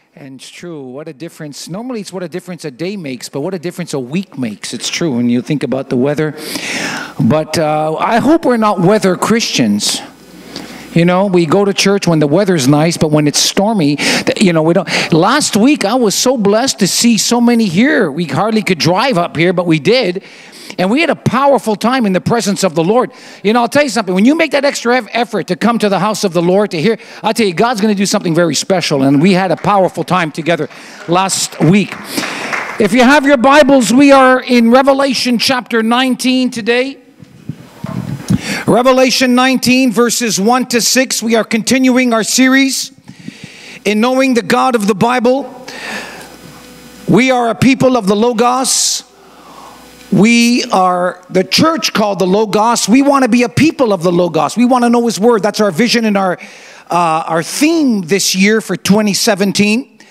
And it's true. What a difference. Normally it's what a difference a day makes, but what a difference a week makes. It's true when you think about the weather. But I hope we're not weather Christians. You know, we go to church when the weather's nice, but when it's stormy, you know, we don't. Last week I was so blessed to see so many here. We hardly could drive up here, but we did. And we had a powerful time in the presence of the Lord. You know, I'll tell you something. When you make that extra effort to come to the house of the Lord to hear, I'll tell you, God's going to do something very special. And we had a powerful time together last week. If you have your Bibles, we are in Revelation chapter 19 today. Revelation 19, verses 1 to 6. We are continuing our series in knowing the God of the Bible. We are a people of the Logos. We are the church called the Logos. We want to be a people of the Logos. We want to know His Word. That's our vision and our theme this year for 2017.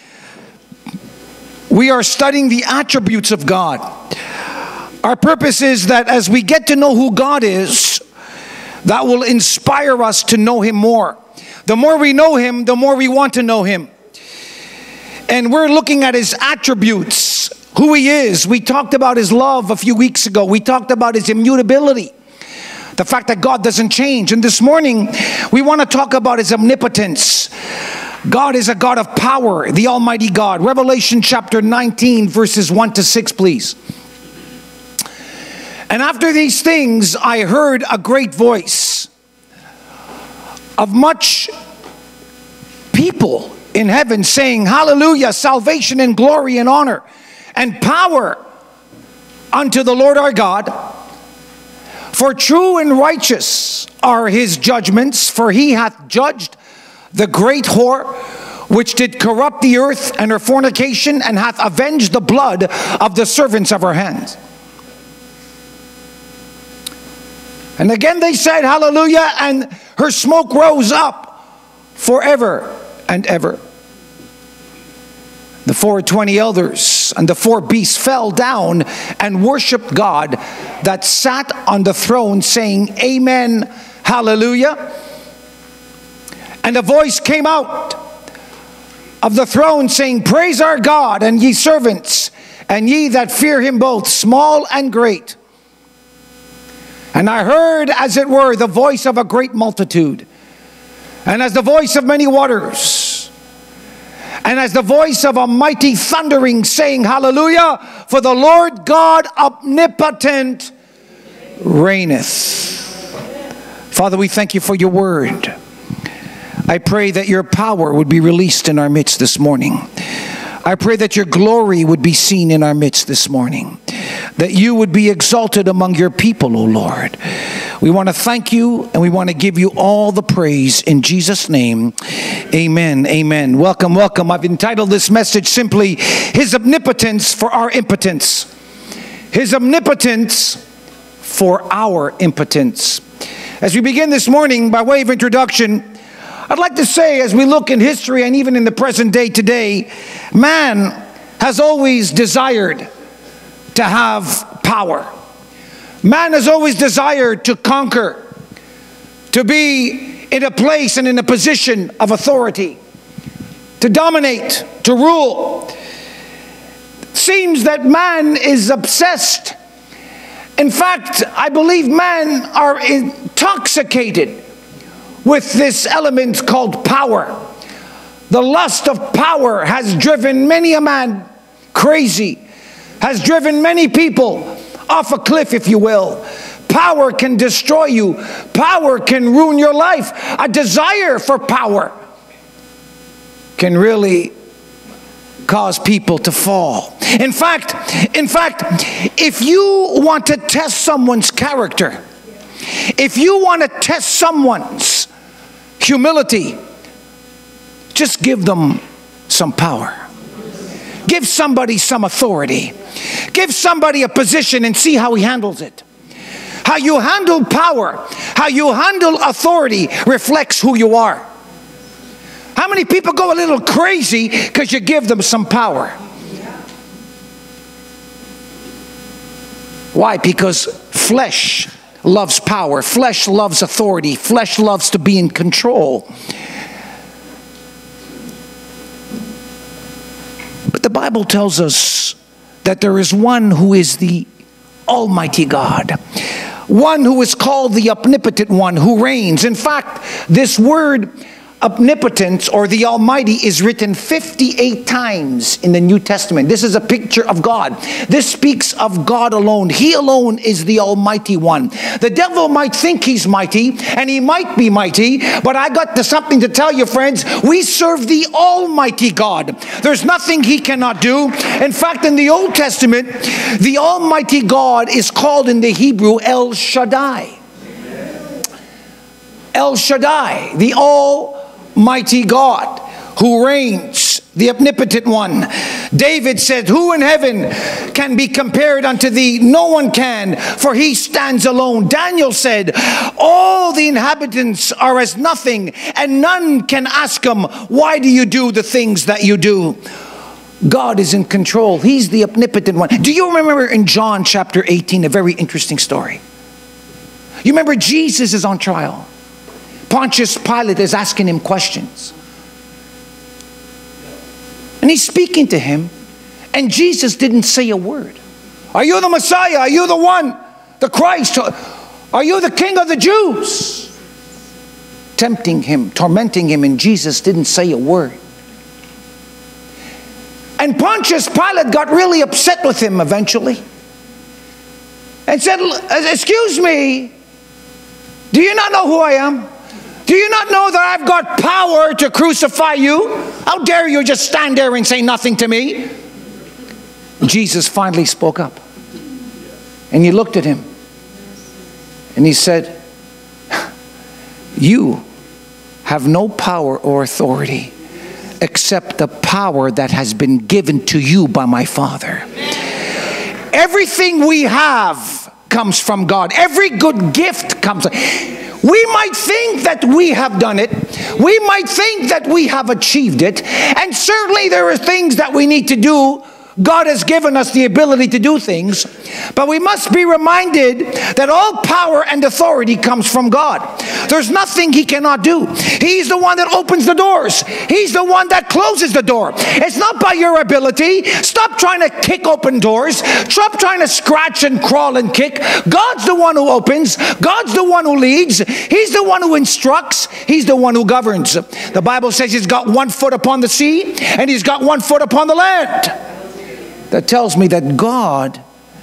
We are studying the attributes of God. Our purpose is that as we get to know who God is, that will inspire us to know Him more. The more we know Him, the more we want to know Him. And we're looking at His attributes, who He is. We talked about His love a few weeks ago. We talked about His immutability, the fact that God doesn't change. And this morning, we want to talk about His omnipotence. God is a God of power, the Almighty God. Revelation chapter 19, verses 1 to 6, please. And after these things, I heard a great voice of much people in heaven saying, Hallelujah, salvation and glory and honor and power unto the Lord our God. For true and righteous are His judgments, for He hath judged the great whore, which did corrupt the earth and her fornication, and hath avenged the blood of the servants of her hands. And again they said, Hallelujah, and her smoke rose up forever and ever. The 24 elders and the 4 beasts fell down and worshiped God that sat on the throne, saying, Amen, Hallelujah. And a voice came out of the throne, saying, Praise our God, and ye servants, and ye that fear Him both, small and great. And I heard, as it were, the voice of a great multitude, and as the voice of many waters, and as the voice of a mighty thundering, saying, Hallelujah, for the Lord God omnipotent reigneth. Father, we thank You for Your word. I pray that Your power would be released in our midst this morning. I pray that Your glory would be seen in our midst this morning, that You would be exalted among Your people, O Lord. We want to thank You, and we want to give You all the praise in Jesus' name. Amen. Amen. Welcome, welcome. I've entitled this message simply, His omnipotence for our impotence. His omnipotence for our impotence. As we begin this morning, by way of introduction, I'd like to say, as we look in history and even in the present day today, man has always desired to have power. Man has always desired to conquer, to be in a place and in a position of authority, to dominate, to rule. It seems that man is obsessed. In fact, I believe men are intoxicated with this element called power. The lust of power has driven many a man crazy, has driven many people off a cliff, if you will. Power can destroy you. Power can ruin your life. A desire for power can really cause people to fall. In fact, if you want to test someone's character, if you want to test someone's humility, just give them some power. Give somebody some authority. Give somebody a position and see how he handles it. How you handle power, how you handle authority reflects who you are. How many people go a little crazy because you give them some power? Why? Because flesh loves power. Flesh loves authority. Flesh loves to be in control. Bible tells us that there is one who is the Almighty God, one who is called the Omnipotent One, who reigns. In fact, this word omnipotence, or the Almighty, is written 58 times in the New Testament. This is a picture of God. This speaks of God alone. He alone is the Almighty One. The devil might think he's mighty, and he might be mighty, but I got something to tell you, friends. We serve the Almighty God. There's nothing he cannot do. In fact, in the Old Testament, the Almighty God is called in the Hebrew El Shaddai. El Shaddai, the Almighty God who reigns, the Omnipotent One. David said, who in heaven can be compared unto thee? No one can, for he stands alone. Daniel said, all the inhabitants are as nothing, and none can ask him, why do you do the things that you do? God is in control. He's the Omnipotent One. Do you remember in John chapter 18, a very interesting story? You remember Jesus is on trial. Pontius Pilate is asking him questions. And he's speaking to him, and Jesus didn't say a word. Are you the Messiah? Are you the one, the Christ? Are you the King of the Jews? Tempting him, tormenting him, and Jesus didn't say a word. And Pontius Pilate got really upset with him eventually and said, excuse me, do you not know who I am? Do you not know that I've got power to crucify you? How dare you just stand there and say nothing to me? Jesus finally spoke up. And he looked at him. And he said, you have no power or authority except the power that has been given to you by my Father. Everything we have comes from God. Every good gift comes. We might think that we have done it. We might think that we have achieved it. And certainly there are things that we need to do. God has given us the ability to do things. But we must be reminded that all power and authority comes from God. There's nothing he cannot do. He's the one that opens the doors. He's the one that closes the door. It's not by your ability. Stop trying to kick open doors. Stop trying to scratch and crawl and kick. God's the one who opens. God's the one who leads. He's the one who instructs. He's the one who governs. The Bible says he's got one foot upon the sea and he's got one foot upon the land. That tells me that God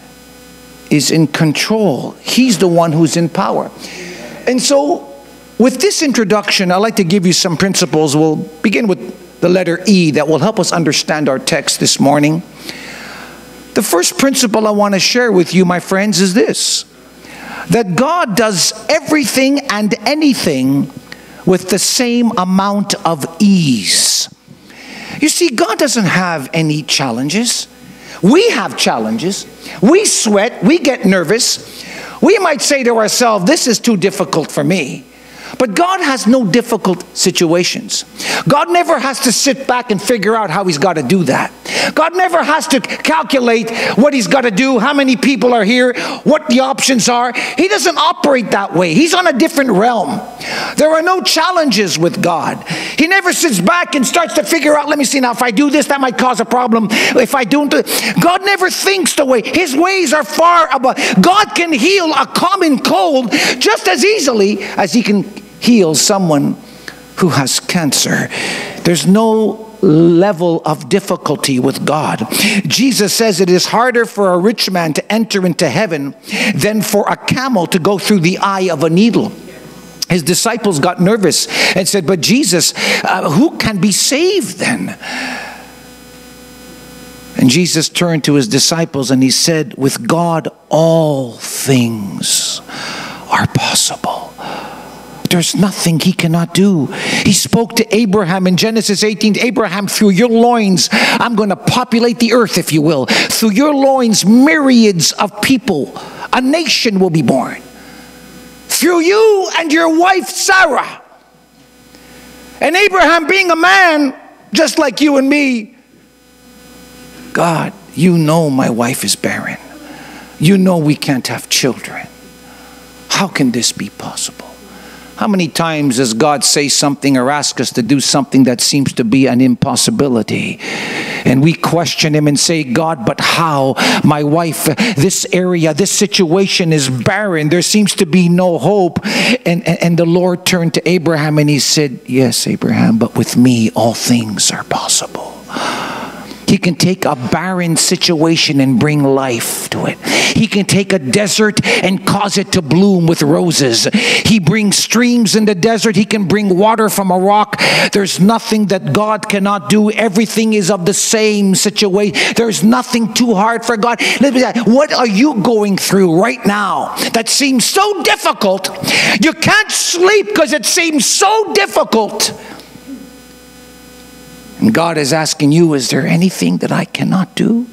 is in control. He's the one who's in power. And so, with this introduction, I'd like to give you some principles. We'll begin with the letter E that will help us understand our text this morning. The first principle I want to share with you, my friends, is this: that God does everything and anything with the same amount of ease. You see, God doesn't have any challenges. We have challenges. We sweat. We get nervous. We might say to ourselves, this is too difficult for me. But God has no difficult situations. God never has to sit back and figure out how he's got to do that. God never has to calculate what he's got to do, how many people are here, what the options are. He doesn't operate that way. He's on a different realm. There are no challenges with God. He never sits back and starts to figure out, let me see now, if I do this, that might cause a problem. If I don't, God never thinks the way. His ways are far above. God can heal a common cold just as easily as he can heal someone who has cancer. There's no level of difficulty with God. Jesus says it is harder for a rich man to enter into heaven than for a camel to go through the eye of a needle. His disciples got nervous and said, but Jesus, who can be saved then? And Jesus turned to his disciples and he said, with God all things are possible. There's nothing he cannot do. He spoke to Abraham in Genesis 18. Abraham, through your loins, I'm going to populate the earth, if you will. Through your loins, myriads of people, a nation will be born. Through you and your wife, Sarah. And Abraham, being a man, just like you and me, God, you know my wife is barren. You know we can't have children. How can this be possible? How many times does God say something or ask us to do something that seems to be an impossibility? And we question Him and say, God, but how? My wife, this area, this situation is barren. There seems to be no hope. And the Lord turned to Abraham and He said, yes, Abraham, but with me all things are possible. He can take a barren situation and bring life to it. He can take a desert and cause it to bloom with roses. He brings streams in the desert. He can bring water from a rock. There's nothing that God cannot do. Everything is of the same situation. There's nothing too hard for God. What are you going through right now that seems so difficult? You can't sleep because it seems so difficult. And God is asking you, is there anything that I cannot do?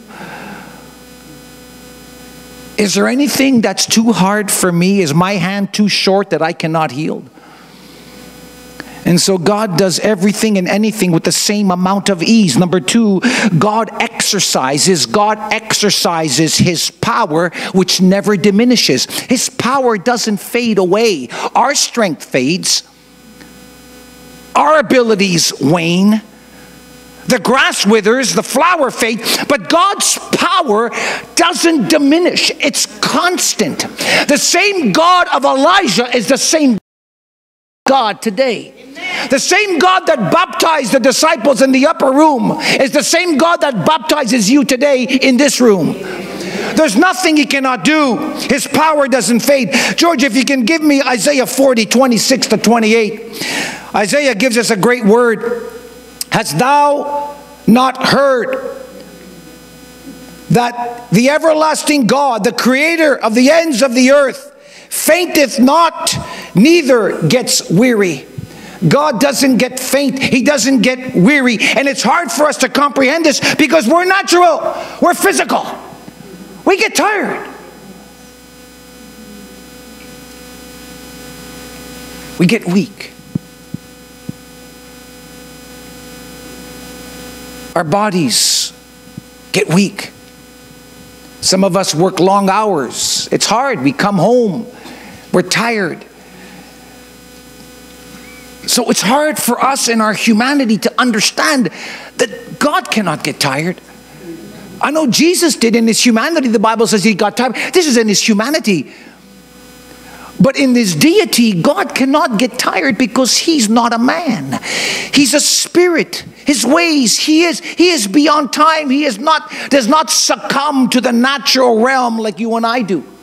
Is there anything that's too hard for me? Is my hand too short that I cannot heal? And so God does everything and anything with the same amount of ease. Number two, God exercises His power, which never diminishes. His power doesn't fade away. Our strength fades. Our abilities wane. The grass withers, the flower fades, but God's power doesn't diminish. It's constant. The same God of Elijah is the same God today. The same God that baptized the disciples in the upper room is the same God that baptizes you today in this room. There's nothing He cannot do. His power doesn't fade. George, if you can give me Isaiah 40, 26 to 28. Isaiah gives us a great word. Hast thou not heard that the everlasting God, the creator of the ends of the earth, fainteth not, neither gets weary? God doesn't get faint. He doesn't get weary. And it's hard for us to comprehend this because we're natural. We're physical. We get tired. We get weak. Our bodies get weak. Some of us work long hours. It's hard. We come home. We're tired. So it's hard for us in our humanity to understand that God cannot get tired. I know Jesus did in His humanity. The Bible says He got tired. This is in His humanity. But in His deity, God cannot get tired because He's not a man. He's a spirit. His ways, He is beyond time. He does not succumb to the natural realm like you and I do.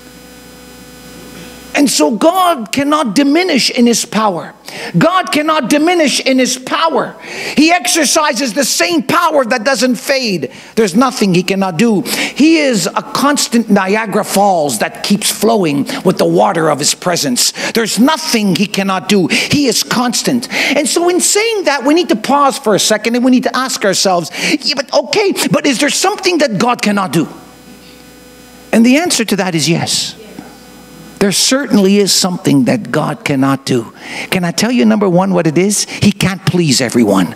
And so God cannot diminish in His power. God cannot diminish in His power. He exercises the same power that doesn't fade. There's nothing He cannot do. He is a constant Niagara Falls that keeps flowing with the water of His presence. There's nothing He cannot do. He is constant. And so in saying that, we need to pause for a second and we need to ask ourselves, yeah, but is there something that God cannot do? And the answer to that is yes. There certainly is something that God cannot do. Can I tell you, number one, what it is? He can't please everyone.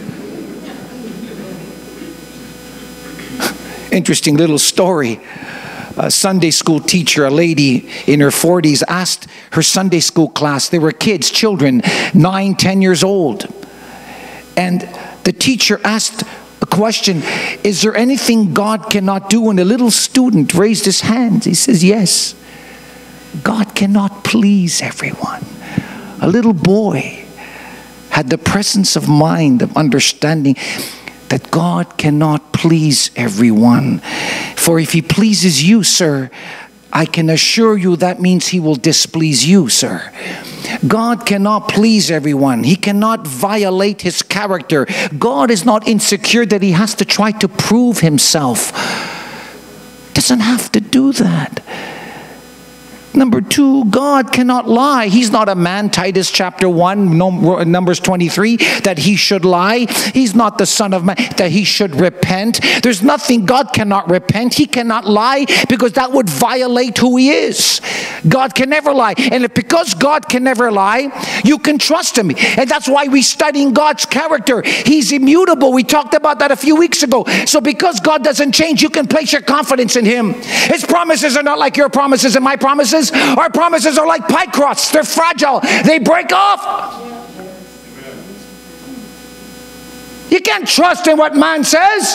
Interesting little story. A Sunday school teacher, a lady in her 40s, asked her Sunday school class, they were kids, children, 9, 10 years old. And the teacher asked a question, is there anything God cannot do? And the little student raised his hand. He says, yes. God cannot please everyone. A little boy had the presence of mind, of understanding that God cannot please everyone. For if He pleases you, sir, I can assure you that means He will displease you, sir. God cannot please everyone. He cannot violate His character. God is not insecure that He has to try to prove Himself. Doesn't have to do that. Number two, God cannot lie. He's not a man, Titus chapter 1, Numbers 23, that He should lie. He's not the Son of Man, that He should repent. There's nothing, God cannot repent. He cannot lie because that would violate who He is. God can never lie. And because God can never lie, you can trust Him. And that's why we're studying God's character. He's immutable. We talked about that a few weeks ago. So because God doesn't change, you can place your confidence in Him. His promises are not like your promises and my promises. promises? Our promises are like pie crusts. They're fragile. They break off. You can't trust in what man says.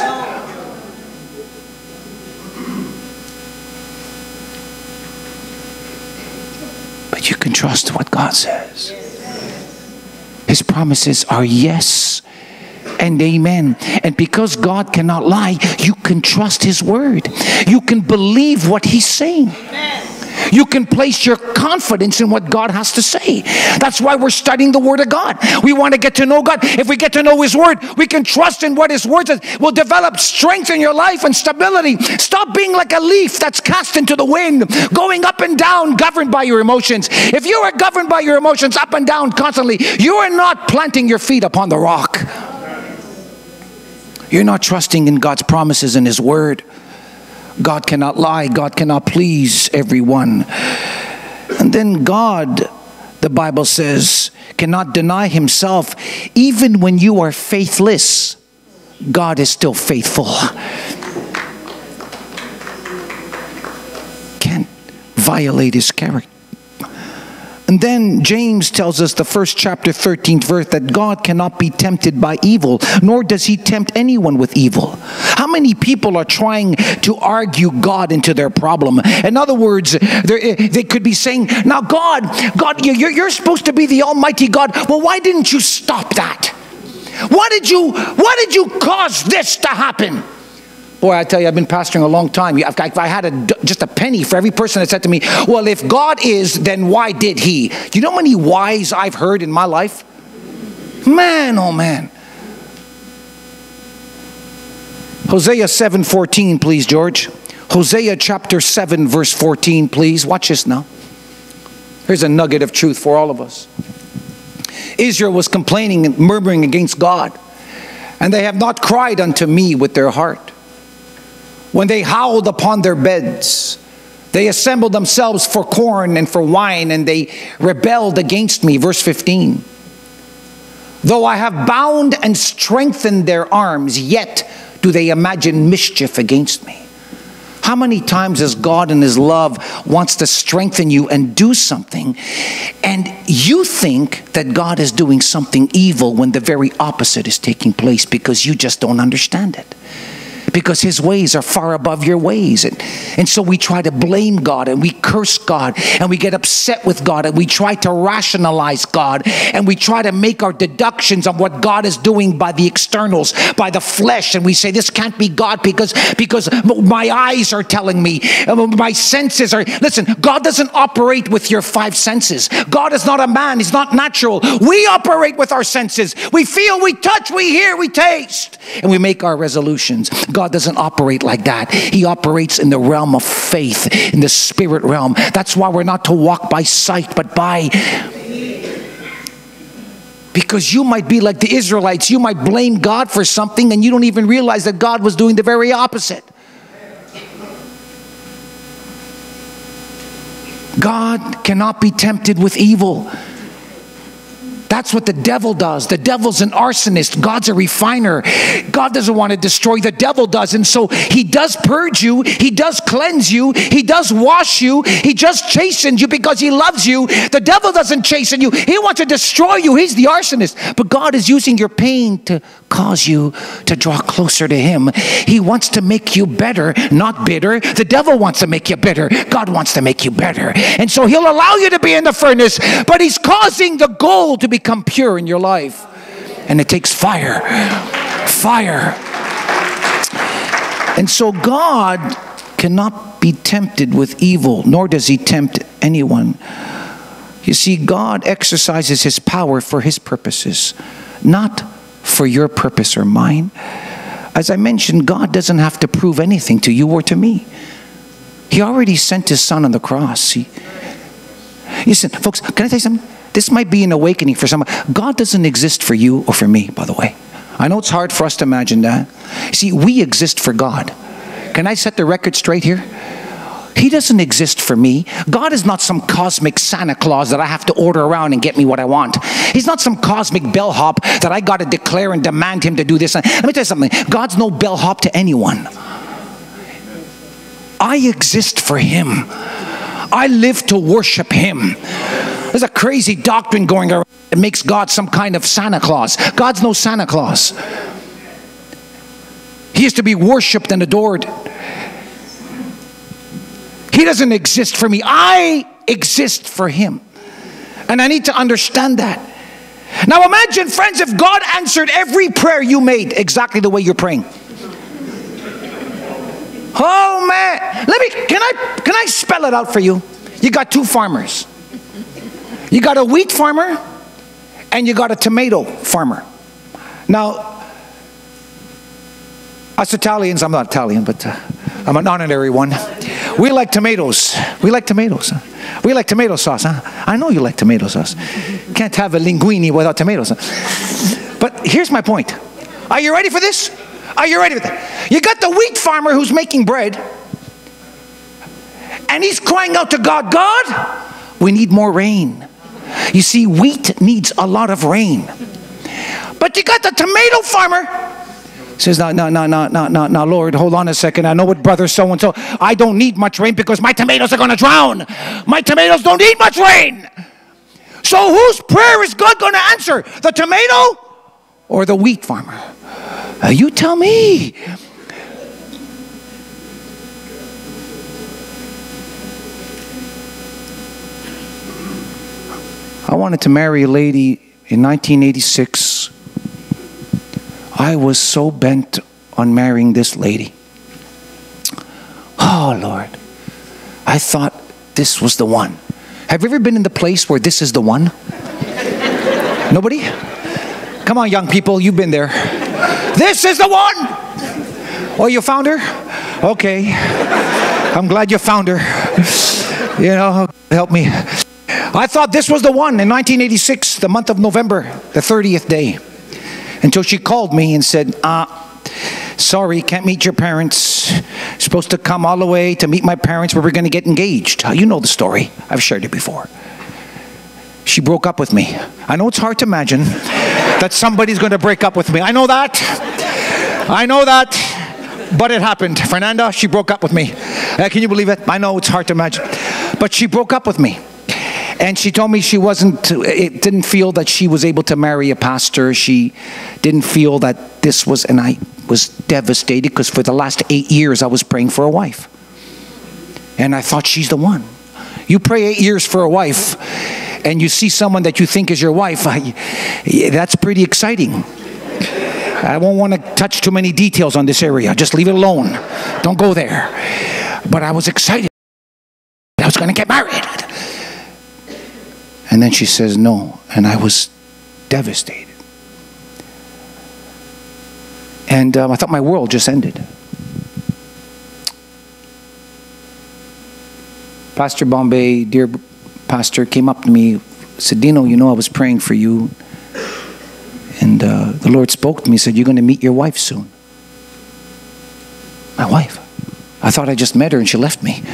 But you can trust what God says. His promises are yes and amen. And because God cannot lie, you can trust His word. You can believe what He's saying. You can place your confidence in what God has to say. That's why we're studying the Word of God. We want to get to know God. If we get to know His Word, we can trust in what His Word says. Will develop strength in your life and stability. Stop being like a leaf that's cast into the wind, going up and down, governed by your emotions. If you are governed by your emotions up and down constantly, you are not planting your feet upon the rock. You're not trusting in God's promises and His Word. God cannot lie. God cannot please everyone. And then God, the Bible says, cannot deny Himself. Even when you are faithless, God is still faithful. Can't violate His character. And then James tells us, the first chapter, 13th verse, that God cannot be tempted by evil, nor does He tempt anyone with evil. How many people are trying to argue God into their problem? In other words, they could be saying, now God, you're supposed to be the Almighty God. Well, why didn't you stop that? Why did you cause this to happen? Boy, I tell you, I've been pastoring a long time. If I had just a penny for every person that said to me, well, if God is, then why did He? Do you know how many whys I've heard in my life? Man, oh man. Hosea 7:14, please, George. Hosea chapter 7, verse 14, please. Watch this now. Here's a nugget of truth for all of us. Israel was complaining and murmuring against God, and they have not cried unto me with their heart. When they howled upon their beds, they assembled themselves for corn and for wine, and they rebelled against me. Verse 15. Though I have bound and strengthened their arms, yet do they imagine mischief against me. How many times has God in His love wants to strengthen you and do something, and you think that God is doing something evil when the very opposite is taking place because you just don't understand it? Because His ways are far above your ways. And so we try to blame God, and we curse God, and we get upset with God, and we try to rationalize God, and we try to make our deductions on what God is doing by the externals, by the flesh, and we say this can't be God because my eyes are telling me, my senses are. Listen, God doesn't operate with your five senses. God is not a man. He's not natural. We operate with our senses. We feel, we touch, we hear, we taste, and we make our resolutions. God doesn't operate like that. He operates in the realm of faith, in the spirit realm. That's why we're not to walk by sight, but by... Because you might be like the Israelites. You might blame God for something, and you don't even realize that God was doing the very opposite. God cannot be tempted with evil. That's what the devil does. The devil's an arsonist. God's a refiner. God doesn't want to destroy. The devil does. And so He does purge you. He does cleanse you. He does wash you. He just chastens you because He loves you. The devil doesn't chasten you. He wants to destroy you. He's the arsonist. But God is using your pain to cause you to draw closer to Him. He wants to make you better, not bitter. The devil wants to make you bitter. God wants to make you better. And so He'll allow you to be in the furnace, but He's causing the gold to become pure in your life. And it takes fire. Fire. And so God cannot be tempted with evil, nor does He tempt anyone. You see, God exercises His power for His purposes, not for your purpose or mine. As I mentioned, God doesn't have to prove anything to you or to me. He already sent His Son on the cross. Listen, folks, can I tell you something? This might be an awakening for someone. God doesn't exist for you or for me, by the way. I know it's hard for us to imagine that. See, we exist for God. Can I set the record straight here? He doesn't exist for me. God is not some cosmic Santa Claus that I have to order around and get me what I want. He's not some cosmic bellhop that I got to declare and demand Him to do this. Let me tell you something. God's no bellhop to anyone. I exist for Him. I live to worship Him. There's a crazy doctrine going around that makes God some kind of Santa Claus. God's no Santa Claus. He is to be worshiped and adored. He doesn't exist for me. I exist for Him. And I need to understand that. Now imagine, friends, if God answered every prayer you made exactly the way you're praying. Oh man, can I spell it out for you? You got two farmers. You got a wheat farmer and you got a tomato farmer. Now, us Italians, I'm not Italian, but I'm an honorary one. We like tomatoes. We like tomatoes. We like tomato sauce, huh? I know you like tomato sauce. Can't have a linguine without tomatoes. But here's my point. Are you ready for this? Are you ready for that? You got the wheat farmer who's making bread, and he's crying out to God, God, we need more rain. You see, wheat needs a lot of rain. But you got the tomato farmer says, no, Lord, hold on a second. I know what brother so-and-so, I don't need much rain because my tomatoes are going to drown. My tomatoes don't need much rain. So whose prayer is God going to answer? The tomato or the wheat farmer? You tell me. I wanted to marry a lady in 1986. I was so bent on marrying this lady. Oh, Lord. I thought this was the one. Have you ever been in the place where this is the one? Nobody? Come on, young people, you've been there. This is the one. Oh, you found her? Okay. I'm glad you found her. You know, help me. I thought this was the one in 1986, the month of November, the 30th day. Until she called me and said, sorry, can't meet your parents. Supposed to come all the way to meet my parents where we're going to get engaged. You know the story. I've shared it before. She broke up with me. I know it's hard to imagine that somebody's going to break up with me. I know that. I know that. But it happened. Fernanda, she broke up with me. Can you believe it? I know it's hard to imagine. But she broke up with me. And she told me it didn't feel that she was able to marry a pastor. She didn't feel that this was, and I was devastated because for the last 8 years I was praying for a wife. And I thought, she's the one. You pray 8 years for a wife and you see someone that you think is your wife, that's pretty exciting. I won't want to touch too many details on this area. Just leave it alone. Don't go there. But I was excited. I was going to get married. And then she says no, and I was devastated. And I thought my world just ended. Pastor Bombay, dear pastor, came up to me, said, Dino, you know I was praying for you. And the Lord spoke to me, said, you're going to meet your wife soon. My wife? I thought I just met her and she left me.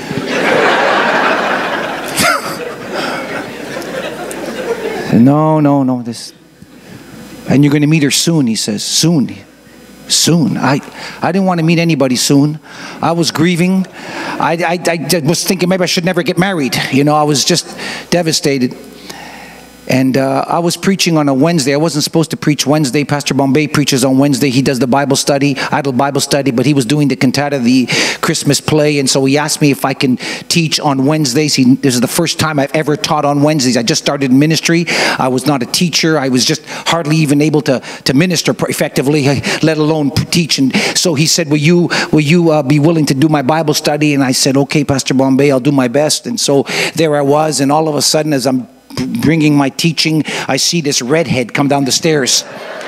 No, this. And you're going to meet her soon, he says. Soon. I didn't want to meet anybody soon. I was grieving. I was thinking maybe I should never get married. You know, I was just devastated. And I was preaching on a Wednesday. I wasn't supposed to preach Wednesday. Pastor Bombay preaches on Wednesday. He does the Bible study, idle Bible study, but he was doing the cantata, the Christmas play. And so he asked me if I can teach on Wednesdays. This is the first time I've ever taught on Wednesdays. I just started ministry. I was not a teacher. I was just hardly even able to minister effectively, let alone teach. And so he said, will you be willing to do my Bible study? And I said, okay, Pastor Bombay, I'll do my best. And so there I was. And all of a sudden, as I'm bringing my teaching, I see this redhead come down the stairs.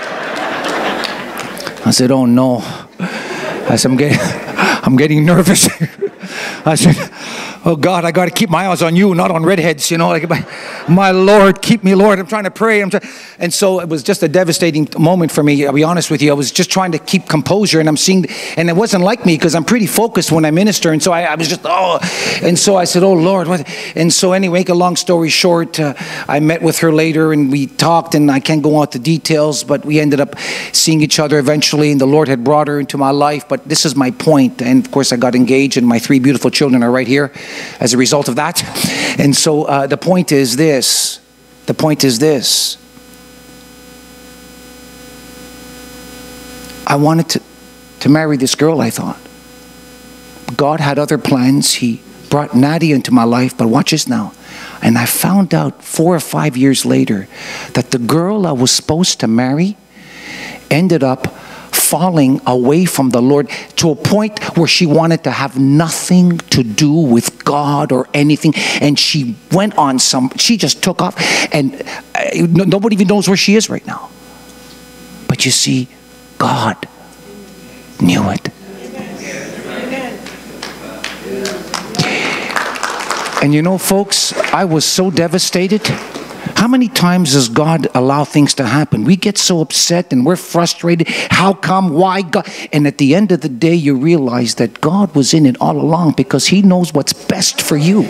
I said, oh no. I said, I'm getting nervous. I said, oh God, I got to keep my eyes on you, not on redheads, you know, like my Lord, keep me, Lord. I'm trying to pray. And so it was just a devastating moment for me. I'll be honest with you. I was just trying to keep composure, and I'm seeing, and it wasn't like me because I'm pretty focused when I minister. And so I was just, and so I said, oh Lord, what? And so anyway, make a long story short, I met with her later and we talked, and I can't go into details, but we ended up seeing each other eventually, and the Lord had brought her into my life. But this is my point. And of course I got engaged, and my 3 beautiful children are right here. as a result of that. And so the point is this. The point is this. I wanted to marry this girl, I thought. God had other plans. He brought Nadia into my life, but watch this now. And I found out 4 or 5 years later that the girl I was supposed to marry ended up falling away from the Lord to a point where she wanted to have nothing to do with God or anything. And she went on she just took off, and nobody even knows where she is right now. But you see, God knew it. And you know, folks, I was so devastated. How many times does God allow things to happen? We get so upset and we're frustrated. How come? Why God? And at the end of the day, you realize that God was in it all along because He knows what's best for you.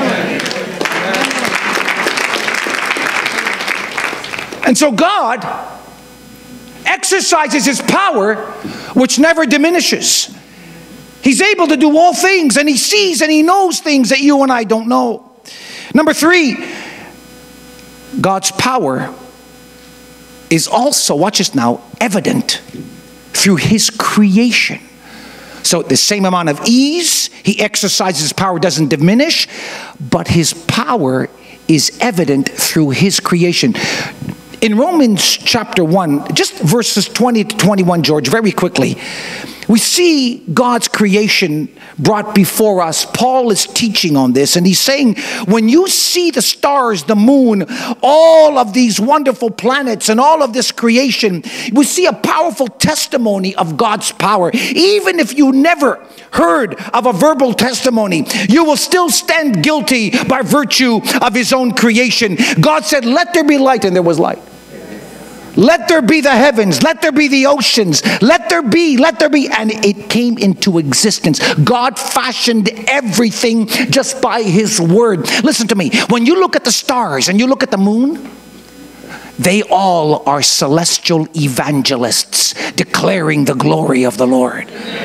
And so God exercises His power, which never diminishes. He's able to do all things, and He sees and He knows things that you and I don't know. Number 3, God's power is also, watch this now, evident through His creation. So the same amount of ease, He exercises His power, doesn't diminish, but His power is evident through His creation. In Romans chapter 1, just verses 20 to 21, George, very quickly, we see God's creation brought before us. Paul is teaching on this, and he's saying, when you see the stars, the moon, all of these wonderful planets and all of this creation, we see a powerful testimony of God's power. Even if you never heard of a verbal testimony, you will still stand guilty by virtue of His own creation. God said, let there be light, and there was light. Let there be the heavens, let there be the oceans, let there be, and it came into existence. God fashioned everything just by His word. Listen to me, when you look at the stars and you look at the moon, they all are celestial evangelists declaring the glory of the Lord.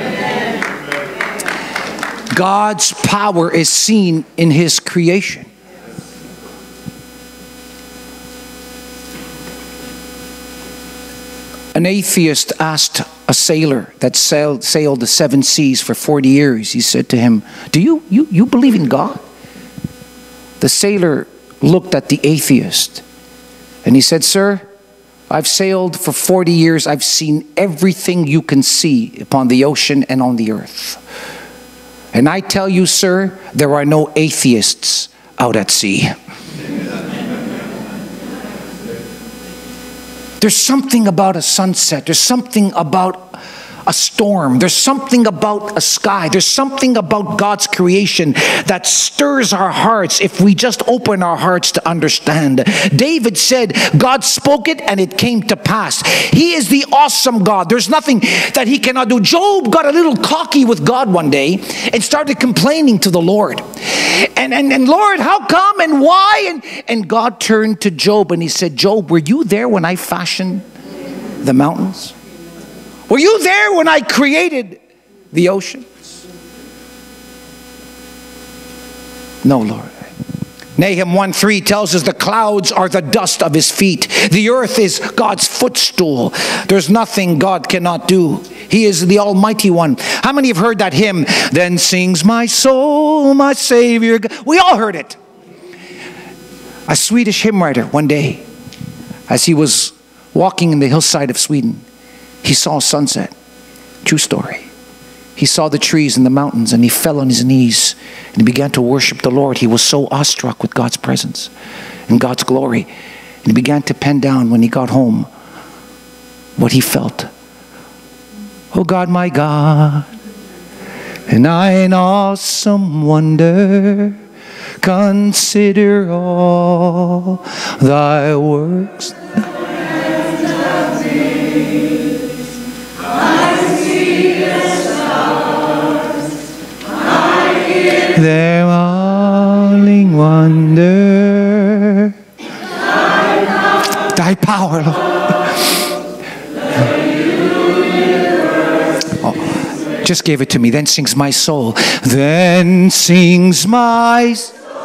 God's power is seen in His creation. An atheist asked a sailor that sailed the 7 seas for 40 years. He said to him, do you believe in God? The sailor looked at the atheist and he said, sir, I've sailed for 40 years. I've seen everything you can see upon the ocean and on the earth. And I tell you, sir, there are no atheists out at sea. There's something about a sunset. There's something about a storm. There's something about a sky. There's something about God's creation that stirs our hearts if we just open our hearts to understand. David said, God spoke it and it came to pass. He is the awesome God. There's nothing that He cannot do. Job got a little cocky with God one day and started complaining to the Lord. And Lord, how come and why? And God turned to Job and He said, Job, were you there when I fashioned the mountains? Were you there when I created the ocean? No, Lord. Nahum 1:3 tells us the clouds are the dust of His feet. The earth is God's footstool. There's nothing God cannot do. He is the Almighty One. How many have heard that hymn? Then sings my soul, my Savior. We all heard it. A Swedish hymn writer one day, as he was walking in the hillside of Sweden, he saw a sunset. True story. He saw the trees and the mountains, and he fell on his knees and he began to worship the Lord. He was so awestruck with God's presence and God's glory. And he began to pen down when he got home what he felt. Oh God, my God, and I in awesome wonder consider all thy works. Their howling wonder, thy power, Lord. Oh. Just gave it to me. Then sings my soul. Then sings my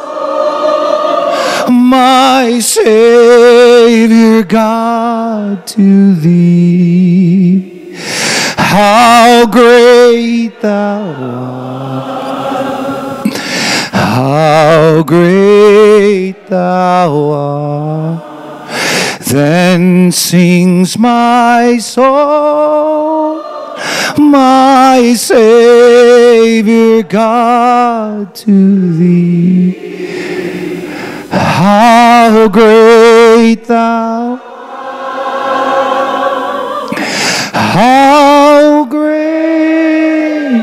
soul, my Savior God, to thee. How great thou art. How great thou art. Then sings my soul, my Savior God, to thee. How great thou art. How great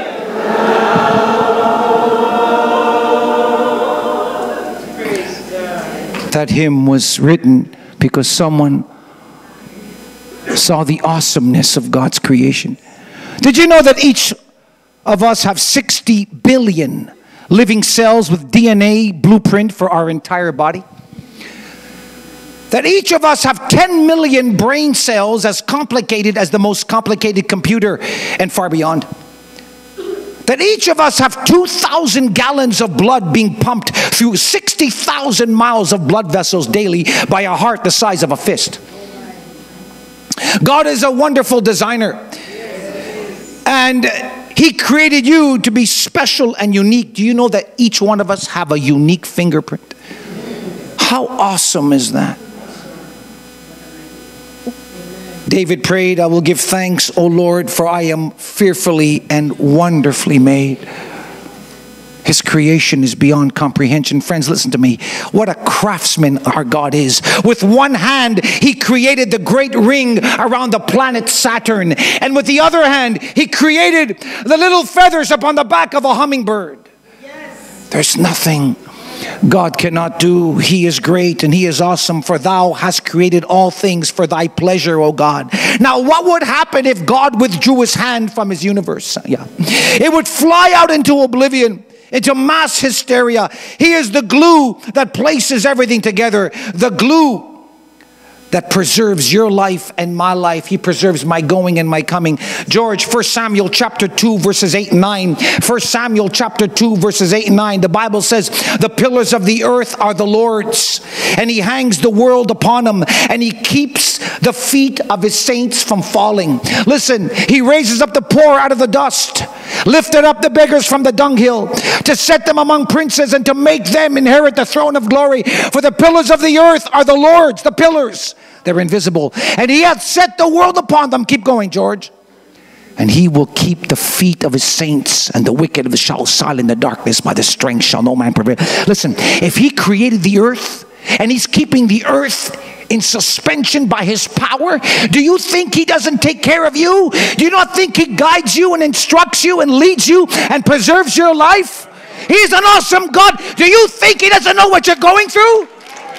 that hymn was written because someone saw the awesomeness of God's creation. Did you know that each of us have 60 billion living cells with DNA blueprint for our entire body? That each of us have 10 million brain cells as complicated as the most complicated computer and far beyond. That each of us have 2,000 gallons of blood being pumped through 60,000 miles of blood vessels daily by a heart the size of a fist. God is a wonderful designer. And He created you to be special and unique. Do you know that each one of us have a unique fingerprint? How awesome is that? David prayed, I will give thanks, O Lord, for I am fearfully and wonderfully made. His creation is beyond comprehension. Friends, listen to me. What a craftsman our God is. With one hand, He created the great ring around the planet Saturn. And with the other hand, He created the little feathers upon the back of a hummingbird. Yes. There's nothing God cannot do. He is great and He is awesome, for thou hast created all things for thy pleasure, O God. Now, what would happen if God withdrew His hand from His universe? It would fly out into oblivion, into mass hysteria. He is the glue that places everything together. The glue that preserves your life and my life. He preserves my going and my coming. George, 1 Samuel chapter 2 verses 8 and 9. 1 Samuel chapter 2 verses 8 and 9. The Bible says, the pillars of the earth are the Lord's, and He hangs the world upon them, and He keeps the feet of His saints from falling. Listen, He raises up the poor out of the dust, lifted up the beggars from the dunghill, to set them among princes and to make them inherit the throne of glory. For the pillars of the earth are the Lord's, the pillars. They're invisible. And He hath set the world upon them. Keep going, George. And He will keep the feet of His saints, and the wicked shall silence the darkness. By the strength shall no man prevail. Listen, if He created the earth and He's keeping the earth in suspension by His power, do you think He doesn't take care of you? Do you not think He guides you and instructs you and leads you and preserves your life? He's an awesome God. Do you think He doesn't know what you're going through?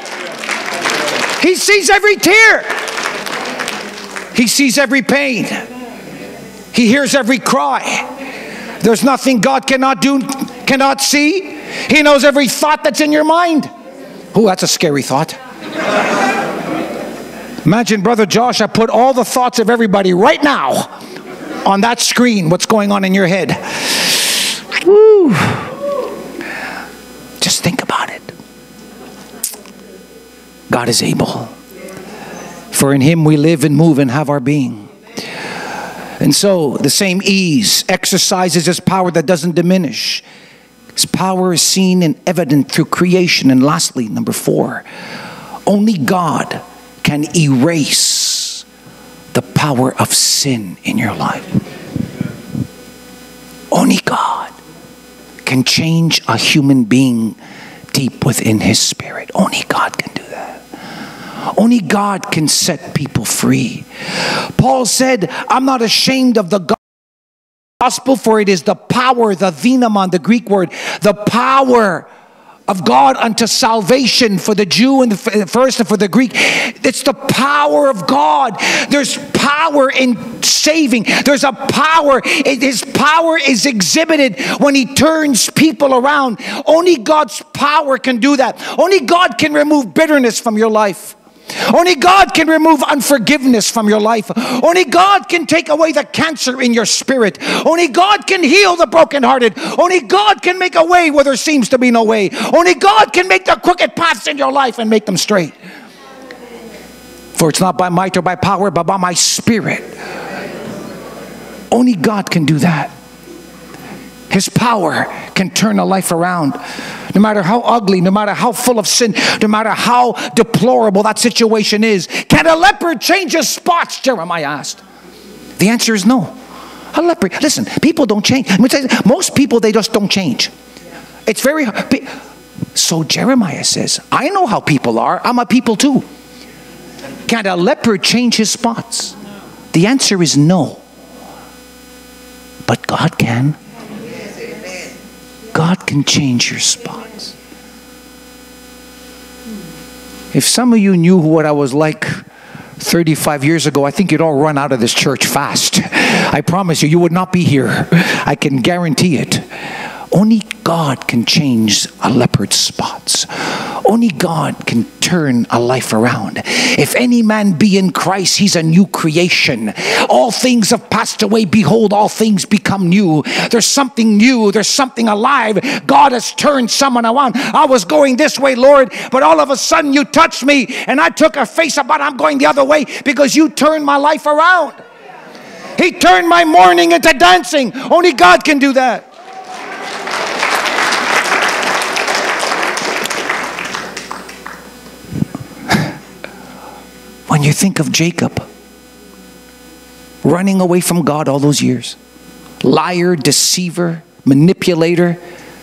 He sees every tear. He sees every pain. He hears every cry. There's nothing God cannot do, cannot see. He knows every thought that's in your mind. Oh, that's a scary thought. Imagine, Brother Josh, I put all the thoughts of everybody right now on that screen. What's going on in your head? Woo. Just think about it. God is able. For in Him we live and move and have our being. And so the same ease exercises His power that doesn't diminish. His power is seen and evident through creation. And lastly, number 4, only God can erase the power of sin in your life. Only God can change a human being deep within his spirit. Only God can do that. Only God can set people free. Paul said, I'm not ashamed of the gospel, for it is the power, the dynamon, the Greek word, the power of God unto salvation for the Jew and the first and for the Greek. It's the power of God. There's power in saving. There's a power. His power is exhibited when He turns people around. Only God's power can do that. Only God can remove bitterness from your life. Only God can remove unforgiveness from your life. Only God can take away the cancer in your spirit. Only God can heal the brokenhearted. Only God can make a way where there seems to be no way. Only God can make the crooked paths in your life and make them straight. For it's not by might or by power, but by my Spirit. Only God can do that. His power can turn a life around. No matter how ugly, no matter how full of sin, no matter how deplorable that situation is. Can a leper change his spots? Jeremiah asked. The answer is no. A leper, listen, people don't change. Most people, they just don't change. It's very hard. So Jeremiah says, I know how people are. I'm a people too. Can a leper change his spots? The answer is no. But God can. God can change your spots. If some of you knew what I was like 35 years ago, I think you'd all run out of this church fast. I promise you, you would not be here. I can guarantee it. Only God can change a leopard's spots. Only God can turn a life around. If any man be in Christ, he's a new creation. All things have passed away. Behold, all things become new. There's something new. There's something alive. God has turned someone around. I was going this way, Lord, but all of a sudden you touched me and I took a face about I'm going the other way because you turned my life around. He turned my mourning into dancing. Only God can do that. When you think of Jacob running away from God all those years, liar, deceiver, manipulator,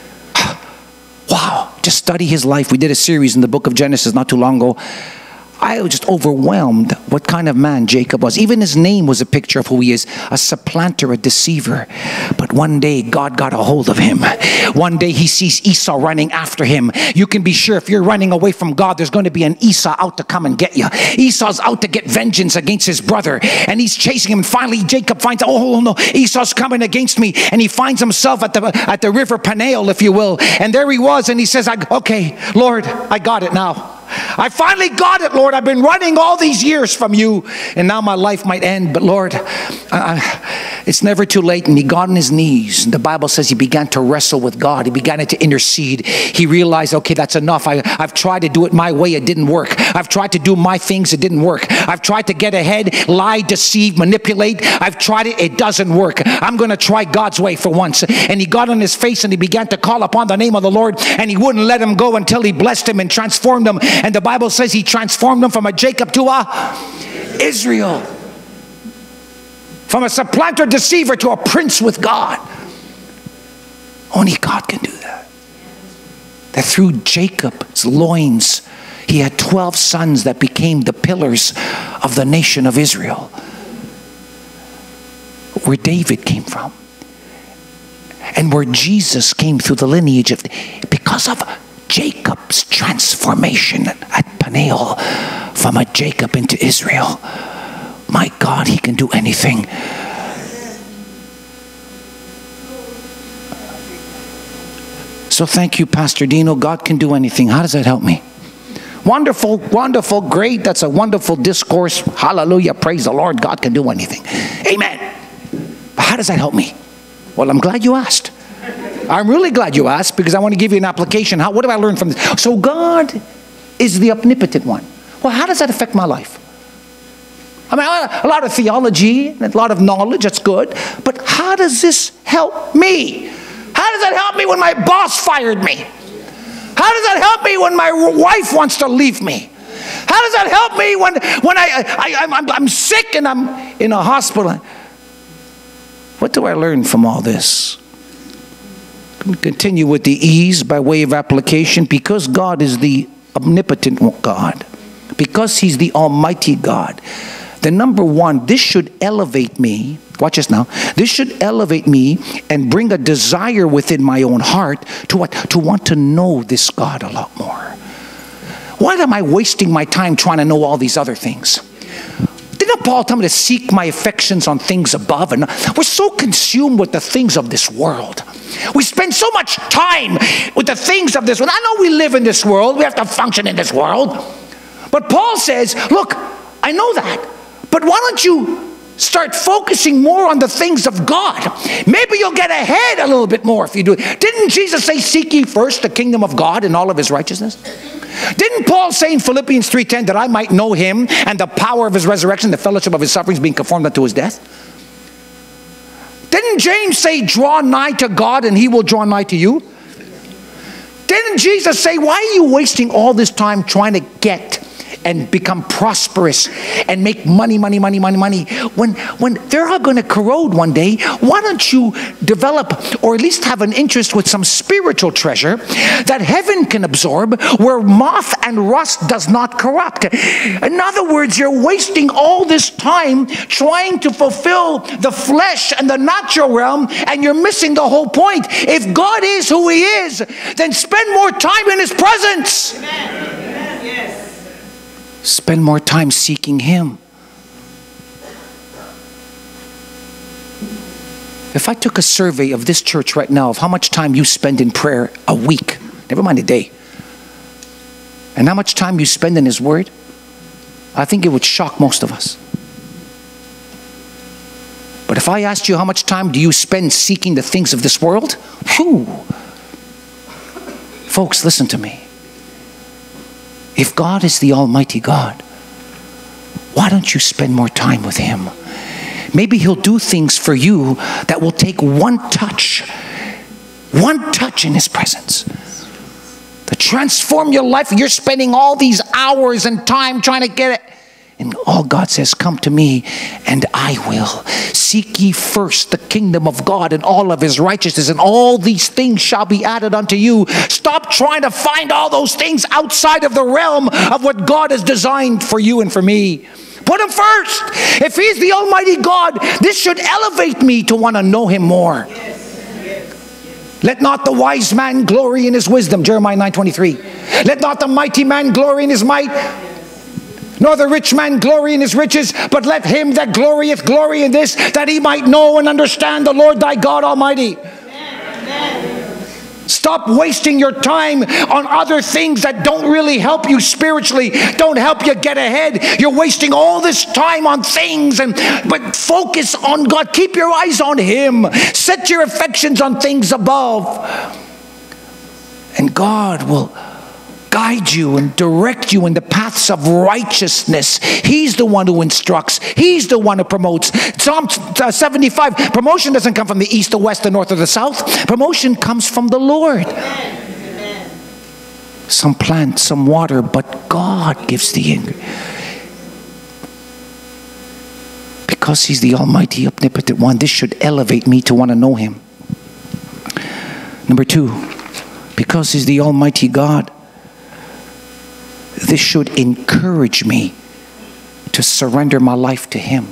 wow, just study his life. We did a series in the book of Genesis not too long ago. I was just overwhelmed what kind of man Jacob was. Even his name was a picture of who he is. A supplanter, a deceiver. But one day God got a hold of him. One day he sees Esau running after him. You can be sure if you're running away from God, there's going to be an Esau out to come and get you. Esau's out to get vengeance against his brother. And he's chasing him. And finally Jacob finds out, oh no, Esau's coming against me. And he finds himself at the river Peniel, if you will. And there he was. And he says, okay, Lord, I got it now. I finally got it, Lord. I've been running all these years from you, and now my life might end. But Lord, it's never too late. And he got on his knees. And the Bible says he began to wrestle with God. He began to intercede. He realized, okay, that's enough. I've tried to do it my way. It didn't work. I've tried to do my things. It didn't work. I've tried to get ahead, lie, deceive, manipulate. I've tried it. It doesn't work. I'm going to try God's way for once. And he got on his face and he began to call upon the name of the Lord. And he wouldn't let him go until he blessed him and transformed him. And the Bible says he transformed him from a Jacob to a Israel. From a supplanter deceiver to a prince with God. Only God can do that. That through Jacob's loins, he had 12 sons that became the pillars of the nation of Israel. Where David came from. And where Jesus came through the lineage of, because of Jacob's transformation at Peniel from a Jacob into Israel. My God, he can do anything. So thank you, Pastor Dino. God can do anything. How does that help me? Wonderful, wonderful, great. That's a wonderful discourse. Hallelujah. Praise the Lord. God can do anything. Amen. But how does that help me? Well, I'm glad you asked. I'm really glad you asked because I want to give you an application. What have I learned from this? So God is the omnipotent one. Well, how does that affect my life? I mean, a lot of theology, a lot of knowledge, that's good. But how does this help me? How does that help me when my boss fired me? How does that help me when my wife wants to leave me? How does that help me when I'm sick and I'm in a hospital? What do I learn from all this? Continue with the ease by way of application. Because God is the omnipotent God, because he's the almighty God, the number one, this should elevate me. Watch this now. This should elevate me and bring a desire within my own heart to what? To want to know this God a lot more. Why am I wasting my time trying to know all these other things? Didn't Paul tell me to seek my affections on things above? And we're so consumed with the things of this world. We spend so much time with the things of this world. I know we live in this world. We have to function in this world. But Paul says, look, I know that, but why don't you start focusing more on the things of God? Maybe you'll get ahead a little bit more if you do it. Didn't Jesus say, seek ye first the kingdom of God and all of his righteousness? Didn't Paul say in Philippians 3:10 that I might know him and the power of his resurrection, the fellowship of his sufferings, being conformed unto his death? Didn't James say, draw nigh to God and he will draw nigh to you? Didn't Jesus say, why are you wasting all this time trying to get and become prosperous and make money, when they're all going to corrode one day? Why don't you develop, or at least have an interest with some spiritual treasure that heaven can absorb, where moth and rust does not corrupt? In other words, you're wasting all this time trying to fulfill the flesh and the natural realm, and you're missing the whole point. If God is who he is, then spend more time in his presence. Amen. Yes. Spend more time seeking him. If I took a survey of this church right now of how much time you spend in prayer a week, never mind a day, and how much time you spend in his word, I think it would shock most of us. But if I asked you how much time do you spend seeking the things of this world, whew, folks, listen to me. If God is the Almighty God, why don't you spend more time with him? Maybe he'll do things for you that will take one touch in his presence to transform your life. You're spending all these hours and time trying to get it. And all God says, come to me and I will. Seek ye first the kingdom of God and all of his righteousness, and all these things shall be added unto you. Stop trying to find all those things outside of the realm of what God has designed for you and for me. Put him first. If he's the Almighty God, this should elevate me to want to know him more. Let not the wise man glory in his wisdom, Jeremiah 9:23. Let not the mighty man glory in his might, nor the rich man glory in his riches, but let him that glorieth glory in this, that he might know and understand the Lord thy God Almighty. Amen. Stop wasting your time on other things that don't really help you spiritually, don't help you get ahead. You're wasting all this time on things, but focus on God. Keep your eyes on him. Set your affections on things above. And God will guide you and direct you in the paths of righteousness. He's the one who instructs. He's the one who promotes. Psalm 75, promotion doesn't come from the east, the west, the north, or the south. Promotion comes from the Lord. Amen. Some plant, some water, but God gives the increase. Because he's the Almighty, omnipotent one, this should elevate me to want to know him. Number two, because he's the Almighty God, this should encourage me to surrender my life to him.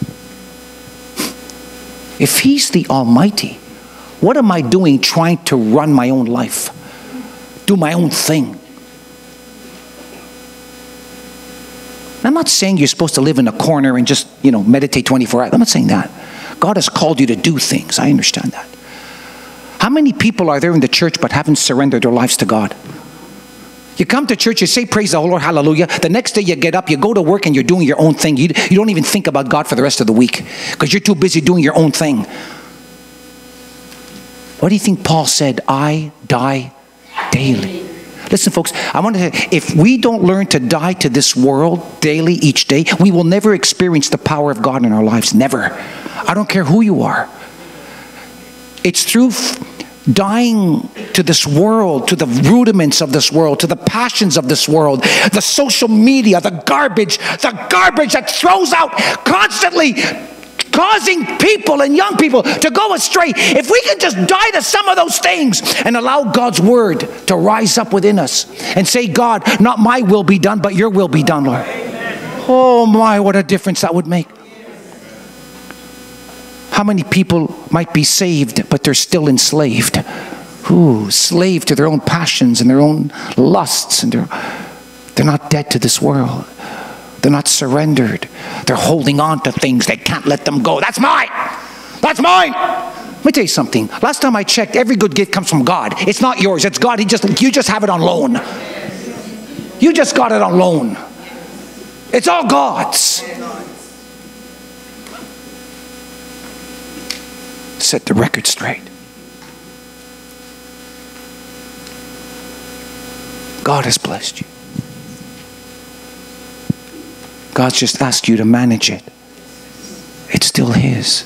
If he's the Almighty, what am I doing trying to run my own life? Do my own thing? I'm not saying you're supposed to live in a corner and just, meditate 24 hours. I'm not saying that. God has called you to do things. I understand that. How many people are there in the church but haven't surrendered their lives to God? You come to church, you say praise the Lord, hallelujah. The next day you get up, you go to work, and you're doing your own thing. You don't even think about God for the rest of the week because you're too busy doing your own thing. What do you think Paul said? I die daily. Listen, folks, I want to say, if we don't learn to die to this world daily, each day, we will never experience the power of God in our lives. Never. I don't care who you are. It's through dying to this world, to the rudiments of this world, to the passions of this world, the social media, the garbage that throws out constantly, causing people and young people to go astray. If we can just die to some of those things and allow God's word to rise up within us and say, God, not my will be done, but your will be done, Lord. Oh my, what a difference that would make. How many people might be saved, but they're still enslaved? Ooh, slave to their own passions and their own lusts, and they're not dead to this world. They're not surrendered. They're holding on to things. They can't let them go. That's mine. That's mine. Let me tell you something. Last time I checked, every good gift comes from God. It's not yours. It's God. You just have it on loan. You just got it on loan. It's all God's. Set the record straight. God has blessed you. God's just asked you to manage it. It's still His.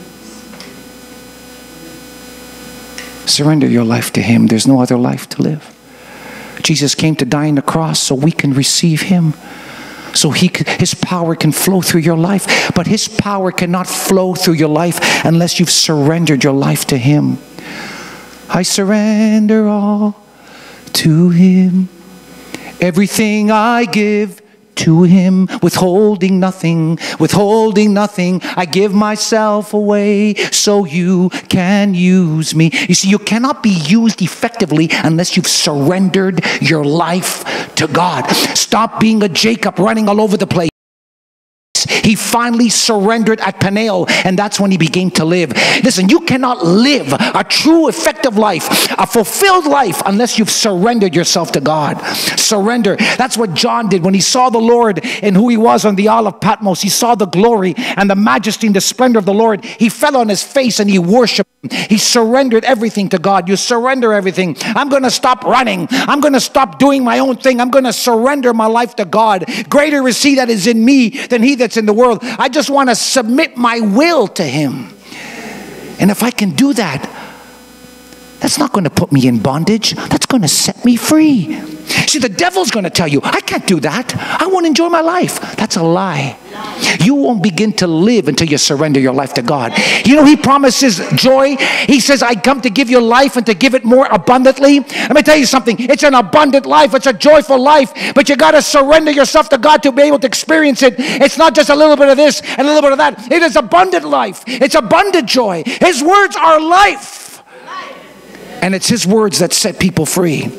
Surrender your life to Him. There's no other life to live. Jesus came to die on the cross so we can receive Him. So His power can flow through your life. But His power cannot flow through your life unless you've surrendered your life to Him. I surrender all to Him. Everything I give to Him, withholding nothing, withholding nothing. I give myself away so you can use me. You see, you cannot be used effectively unless you've surrendered your life to God. Stop being a Jacob running all over the place. He finally surrendered at Peniel, and that's when he began to live. Listen, you cannot live a true, effective life, a fulfilled life, unless you've surrendered yourself to God. Surrender. That's what John did when he saw the Lord and who He was on the Isle of Patmos. He saw the glory and the majesty and the splendor of the Lord. He fell on his face and he worshiped Him. He surrendered everything to God. You surrender everything. I'm going to stop running. I'm going to stop doing my own thing. I'm going to surrender my life to God. Greater is He that is in me than he that's in the world. I just want to submit my will to Him. And if I can do that, that's not going to put me in bondage. That's going to set me free. See, the devil's going to tell you, I can't do that. I won't enjoy my life. That's a lie. You won't begin to live until you surrender your life to God. You know, He promises joy. He says, I come to give you life and to give it more abundantly. Let me tell you something. It's an abundant life. It's a joyful life. But you got to surrender yourself to God to be able to experience it. It's not just a little bit of this and a little bit of that. It is abundant life. It's abundant joy. His words are life. And it's His words that set people free.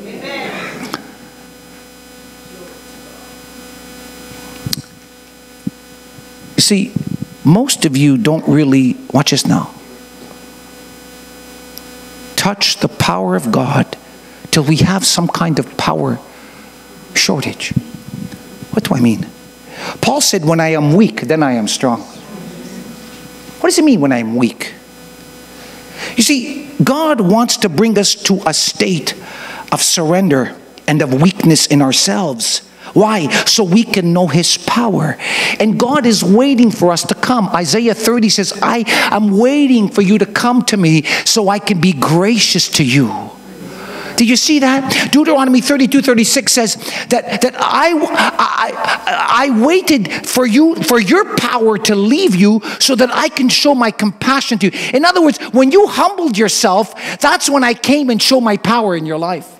You see, most of you don't really, watch this now, touch the power of God till we have some kind of power shortage. What do I mean? Paul said, when I am weak, then I am strong. What does it mean when I am weak? You see, God wants to bring us to a state of surrender and of weakness in ourselves. Why? So we can know His power. And God is waiting for us to come. Isaiah 30 says, I am waiting for you to come to me so I can be gracious to you. Did you see that? Deuteronomy 32:36 says that I waited for you, for your power to leave you so that I can show my compassion to you. In other words, when you humbled yourself, that's when I came and showed my power in your life.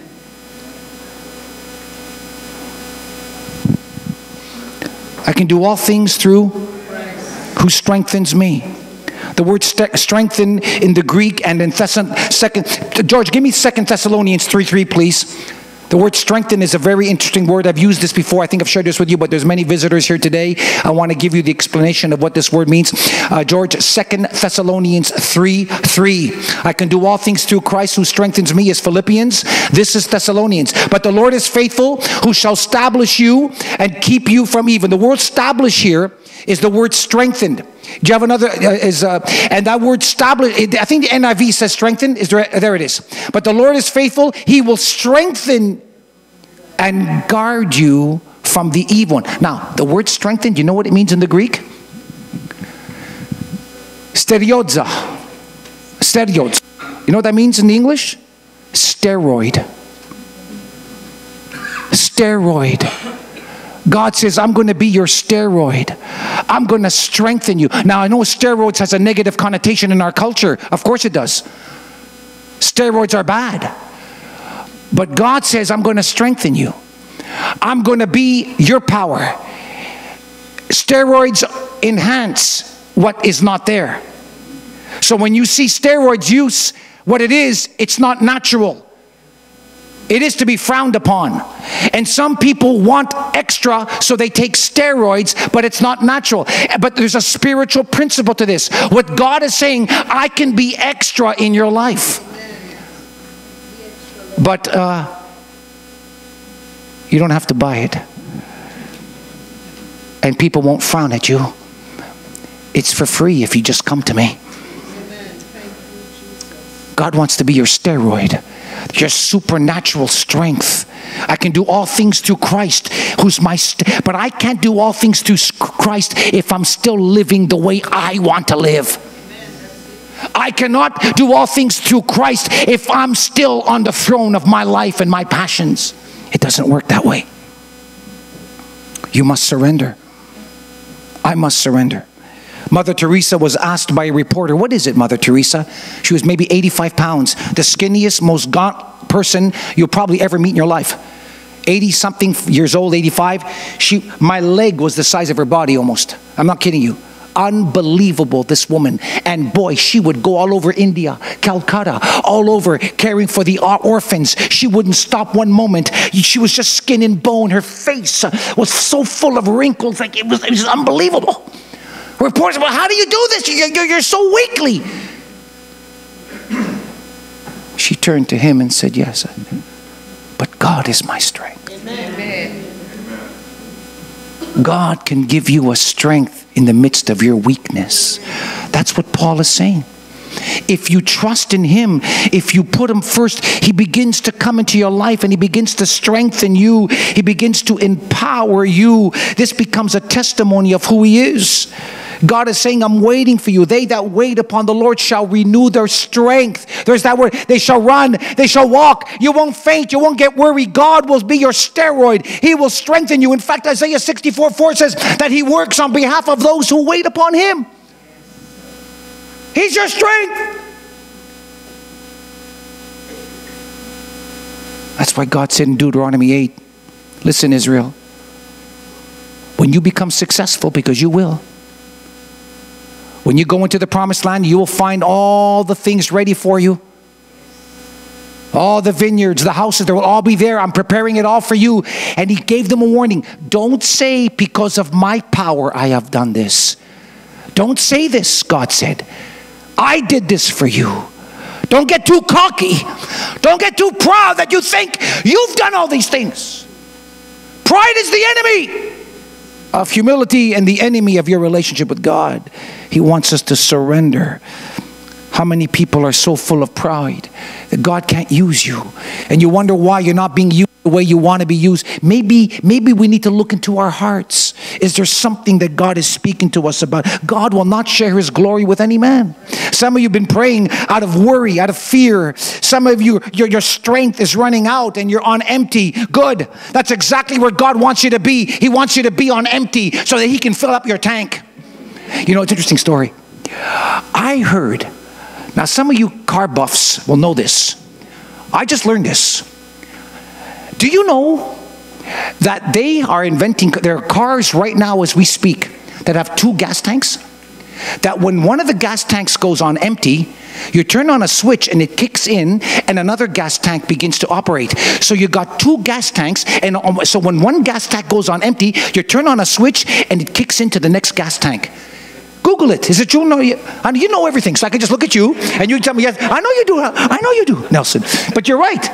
I can do all things through who strengthens me. The word strengthen in the Greek and in George, give me 2 Thessalonians 3:3, please. The word strengthen is a very interesting word. I've used this before. I think I've shared this with you, but there's many visitors here today. I want to give you the explanation of what this word means. George, 2 Thessalonians 3:3. I can do all things through Christ who strengthens me is Philippians. This is Thessalonians. But the Lord is faithful, who shall establish you and keep you from evil. The word establish here is the word strengthened. Do you have another? And that word establish, I think the NIV says strengthen. There it is. But the Lord is faithful. He will strengthen and guard you from the evil one. Now, the word strengthen, do you know what it means in the Greek? Steroidza. Steroids. You know what that means in the English? Steroid. Steroid. God says, I'm going to be your steroid. I'm going to strengthen you. Now, I know steroids has a negative connotation in our culture. Of course it does. Steroids are bad. But God says, I'm going to strengthen you. I'm going to be your power. Steroids enhance what is not there. So when you see steroids use, what it is, it's not natural. It is to be frowned upon. And some people want extra, so they take steroids, but it's not natural. But there's a spiritual principle to this. What God is saying, I can be extra in your life. But you don't have to buy it. and people won't frown at you. It's for free if you just come to me. God wants to be your steroid, your supernatural strength. I can do all things through Christ, who's my but I can't do all things through Christ if I'm still living the way I want to live. I cannot do all things through Christ if I'm still on the throne of my life and my passions. It doesn't work that way. You must surrender. I must surrender. Mother Teresa was asked by a reporter, what is it, Mother Teresa? She was maybe 85 pounds, the skinniest, most gaunt person you'll probably ever meet in your life. 80-something years old, 85. My leg was the size of her body almost. I'm not kidding you. Unbelievable, this woman. And boy, she would go all over India, Calcutta, all over caring for the orphans. She wouldn't stop one moment. She was just skin and bone. Her face was so full of wrinkles, like it was unbelievable. Reports about, how do you do this? You're so weakly. She turned to him and said, yes, but God is my strength. Amen. God can give you a strength in the midst of your weakness. That's what Paul is saying. If you trust in him, if you put him first, he begins to come into your life and he begins to strengthen you. He begins to empower you. This becomes a testimony of who he is. God is saying, I'm waiting for you. They that wait upon the Lord shall renew their strength. There's that word. They shall run. They shall walk. You won't faint. You won't get worried. God will be your steroid. He will strengthen you. In fact, Isaiah 64:4 says that he works on behalf of those who wait upon him. He's your strength. That's why God said in Deuteronomy 8, listen, Israel, when you become successful, because you will, when you go into the promised land, you will find all the things ready for you. All the vineyards, the houses, they will all be there. I'm preparing it all for you. And he gave them a warning. Don't say, because of my power I have done this. Don't say this, God said. I did this for you. Don't get too cocky. Don't get too proud that you think you've done all these things. Pride is the enemy of humility and the enemy of your relationship with God. He wants us to surrender. How many people are so full of pride that God can't use you? And you wonder why you're not being used the way you want to be used. Maybe we need to look into our hearts. Is there something that God is speaking to us about? God will not share his glory with any man. Some of you have been praying out of worry, out of fear. Some of you, your strength is running out and you're on empty. Good. That's exactly where God wants you to be. He wants you to be on empty so that he can fill up your tank. You know, it's an interesting story. I heard, now some of you car buffs will know this. I just learned this. Do you know that they are inventing, there are cars right now as we speak that have 2 gas tanks? That when one of the gas tanks goes on empty, you turn on a switch and it kicks in and another gas tank begins to operate. So you got 2 gas tanks, and so when one gas tank goes on empty, you turn on a switch and it kicks into the next gas tank. Google it. Is it true? No, you know everything. So I can just look at you and you tell me, yes, I know you do. I know you do, Nelson. But you're right.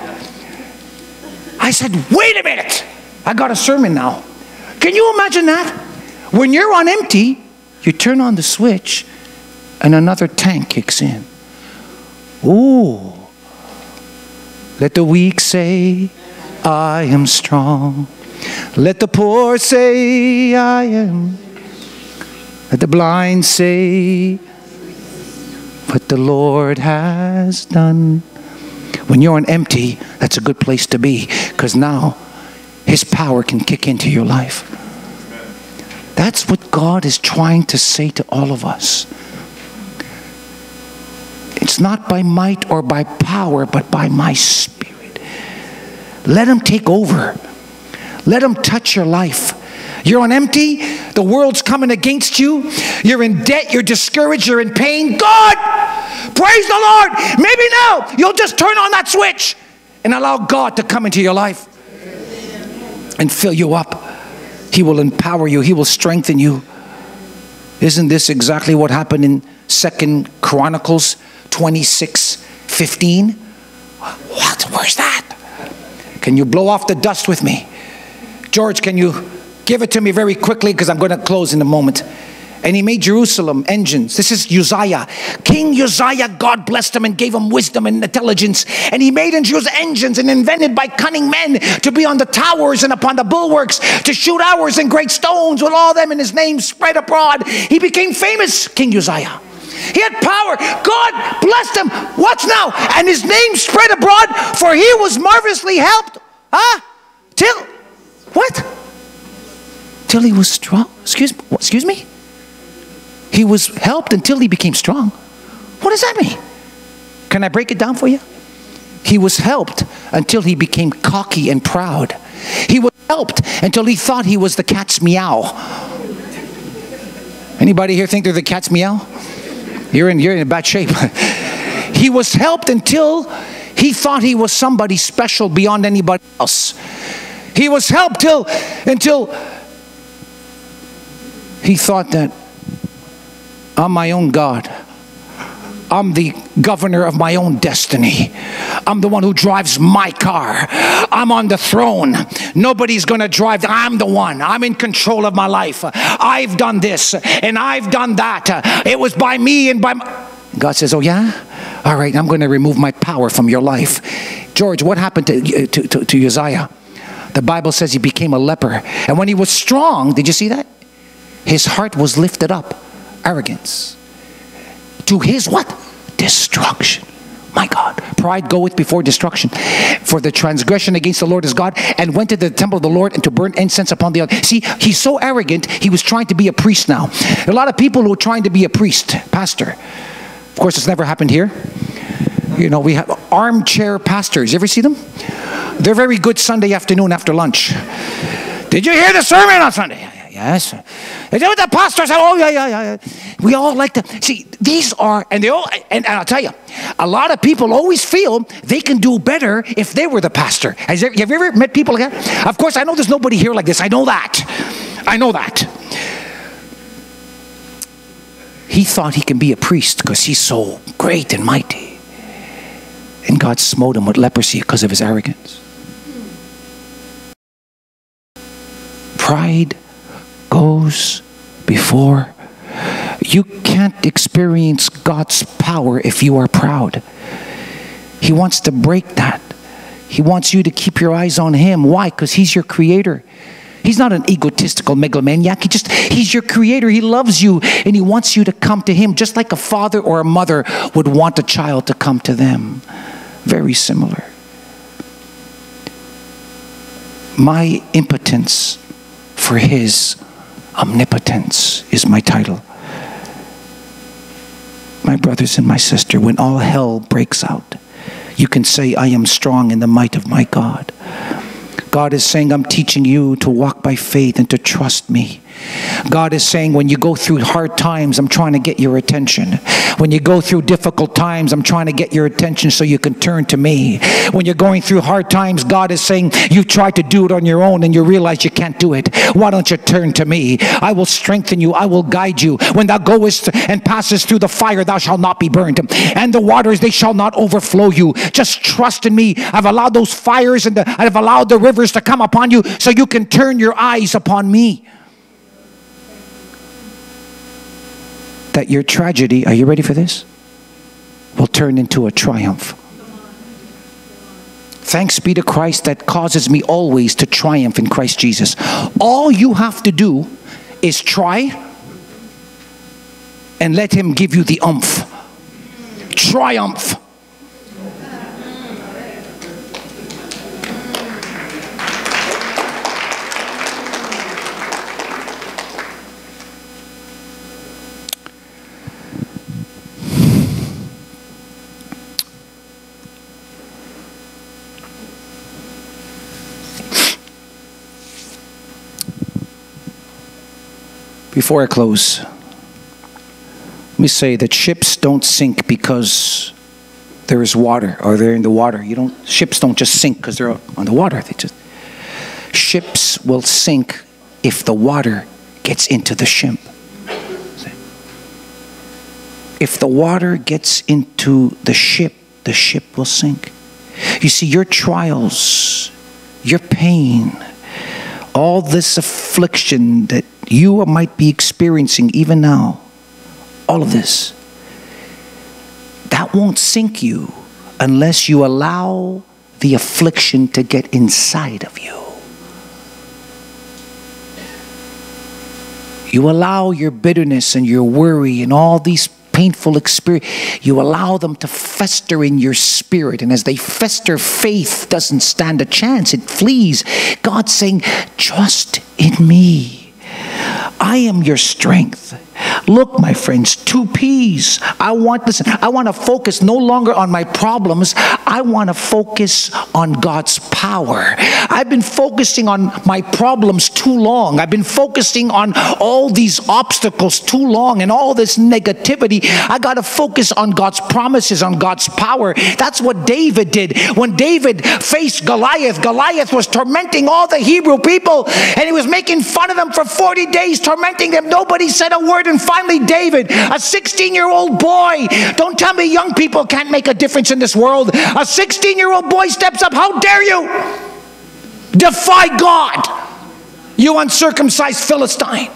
I said, wait a minute. I got a sermon now. Can you imagine that? When you're on empty, you turn on the switch and another tank kicks in. Ooh. Let the weak say, I am strong. Let the poor say, I am. Let the blind say, what the Lord has done. When you're on empty, that's a good place to be, because now his power can kick into your life. That's what God is trying to say to all of us. It's not by might or by power, but by my Spirit. Let him take over. Let him touch your life. You're on empty. The world's coming against you. You're in debt. You're discouraged. You're in pain. God, praise the Lord. Maybe now you'll just turn on that switch and allow God to come into your life and fill you up. He will empower you. He will strengthen you. Isn't this exactly what happened in 2 Chronicles 26:15? What? Where's that? Can you blow off the dust with me? George, can you Give it to me very quickly because I'm going to close in a moment. And he made Jerusalem engines. This is Uzziah. King Uzziah, God blessed him and gave him wisdom and intelligence. And he made in Jerusalem engines and invented by cunning men to be on the towers and upon the bulwarks, to shoot arrows and great stones, with all them in his name spread abroad. He became famous, King Uzziah. He had power. God blessed him. What's now? And his name spread abroad, for he was marvelously helped. Till, what? Till he was strong. Excuse me? He was helped until he became strong. What does that mean? Can I break it down for you? He was helped until he became cocky and proud. He was helped until he thought he was the cat's meow. Anybody here think they're the cat's meow? You're in bad shape. He was helped until he thought he was somebody special beyond anybody else. He was helped until he thought that I'm my own God. I'm the governor of my own destiny. I'm the one who drives my car. I'm on the throne. Nobody's going to drive. I'm the one. I'm in control of my life. I've done this and I've done that. It was by me and by my... God says, oh yeah? All right, I'm going to remove my power from your life. George, what happened to Uzziah? The Bible says he became a leper. And when he was strong, did you see that? His heart was lifted up. Arrogance. To his what? Destruction. My God. Pride goeth before destruction. For the transgression against the Lord is God, and went to the temple of the Lord and to burn incense upon the altar. See, he's so arrogant, he was trying to be a priest now. A lot of people who are trying to be a priest, pastor. Of course, it's never happened here. You know, we have armchair pastors. You ever see them? They're very good Sunday afternoon after lunch. Did you hear the sermon on Sunday? Yes. They do what the pastor said. Oh, yeah. We all like to see. These are, and I'll tell you, a lot of people always feel they can do better if they were the pastor. Have you ever met people like that? Of course, I know there's nobody here like this. I know that. He thought he can be a priest because he's so great and mighty. And God smote him with leprosy because of his arrogance. Pride goes before. You can't experience God's power if you are proud. He wants to break that. He wants you to keep your eyes on him. Why? Because he's your creator. He's not an egotistical megalomaniac. He's your creator. He loves you and he wants you to come to him just like a father or a mother would want a child to come to them. Very similar. My impotence for his omnipotence is my title. My brothers and my sister, when all hell breaks out, you can say, I am strong in the might of my God. God is saying, I'm teaching you to walk by faith and to trust me. God is saying, when you go through hard times, I'm trying to get your attention. When you go through difficult times, I'm trying to get your attention so you can turn to me. When you're going through hard times, God is saying, you tried to do it on your own and you realize you can't do it. Why don't you turn to me? I will strengthen you. I will guide you. When thou goest and passest through the fire, thou shalt not be burned. And the waters, they shall not overflow you. Just trust in me. I've allowed those fires and I've allowed the rivers to come upon you so you can turn your eyes upon me. That your tragedy, are you ready for this? Will turn into a triumph. Thanks be to Christ that causes me always to triumph in Christ Jesus. All you have to do is try and let him give you the oomph. Triumph. Before I close, let me say that ships don't sink because there is water or they're in the water. Ships don't just sink because they're on the water. Ships will sink if the water gets into the ship. If the water gets into the ship will sink. You see, your trials, your pain, all this affliction that you might be experiencing even now, all of this, that won't sink you unless you allow the affliction to get inside of you. You allow your bitterness and your worry and all these painful experience, you allow them to fester in your spirit. And as they fester, faith doesn't stand a chance. It flees. God's saying, trust in me. I am your strength. Look, my friends, 2 P's. I want to focus no longer on my problems. I want to focus on God's power. I've been focusing on my problems too long. I've been focusing on all these obstacles too long and all this negativity. I got to focus on God's promises, on God's power. That's what David did. When David faced Goliath, Goliath was tormenting all the Hebrew people, and he was making fun of them for 40 days, tormenting them. Nobody said a word. And finally, David, a 16-year-old boy, don't tell me young people can't make a difference in this world. A 16-year-old boy steps up. How dare you defy God, you uncircumcised Philistine?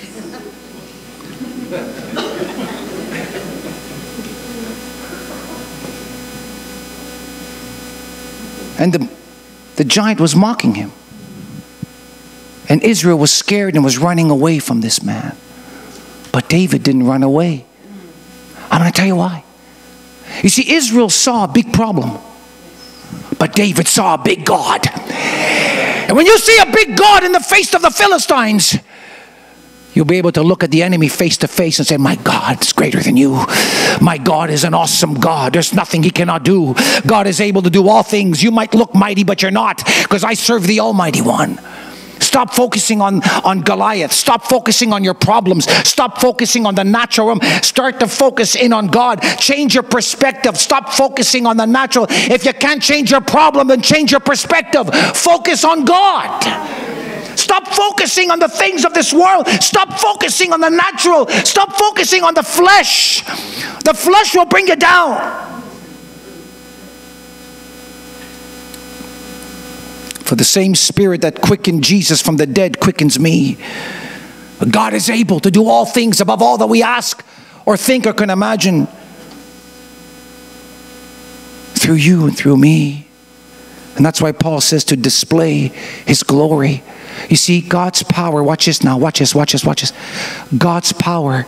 And the giant was mocking him. And Israel was scared and was running away from this man. But David didn't run away. I'm going to tell you why. You see, Israel saw a big problem, but David saw a big God. And when you see a big God in the face of the Philistines, you'll be able to look at the enemy face to face and say, my God is greater than you. My God is an awesome God. There's nothing he cannot do. God is able to do all things. You might look mighty, but you're not, because I serve the Almighty One. Stop focusing on Goliath. Stop focusing on your problems. Stop focusing on the natural realm. Start to focus in on God. Change your perspective. Stop focusing on the natural. If you can't change your problem, then change your perspective. Focus on God. Stop focusing on the things of this world. Stop focusing on the natural. Stop focusing on the flesh. The flesh will bring you down. For the same Spirit that quickened Jesus from the dead quickens me. God is able to do all things above all that we ask or think or can imagine, through you and through me. And that's why Paul says to display his glory. You see, God's power, watch this now, watch this, watch this, watch this. God's power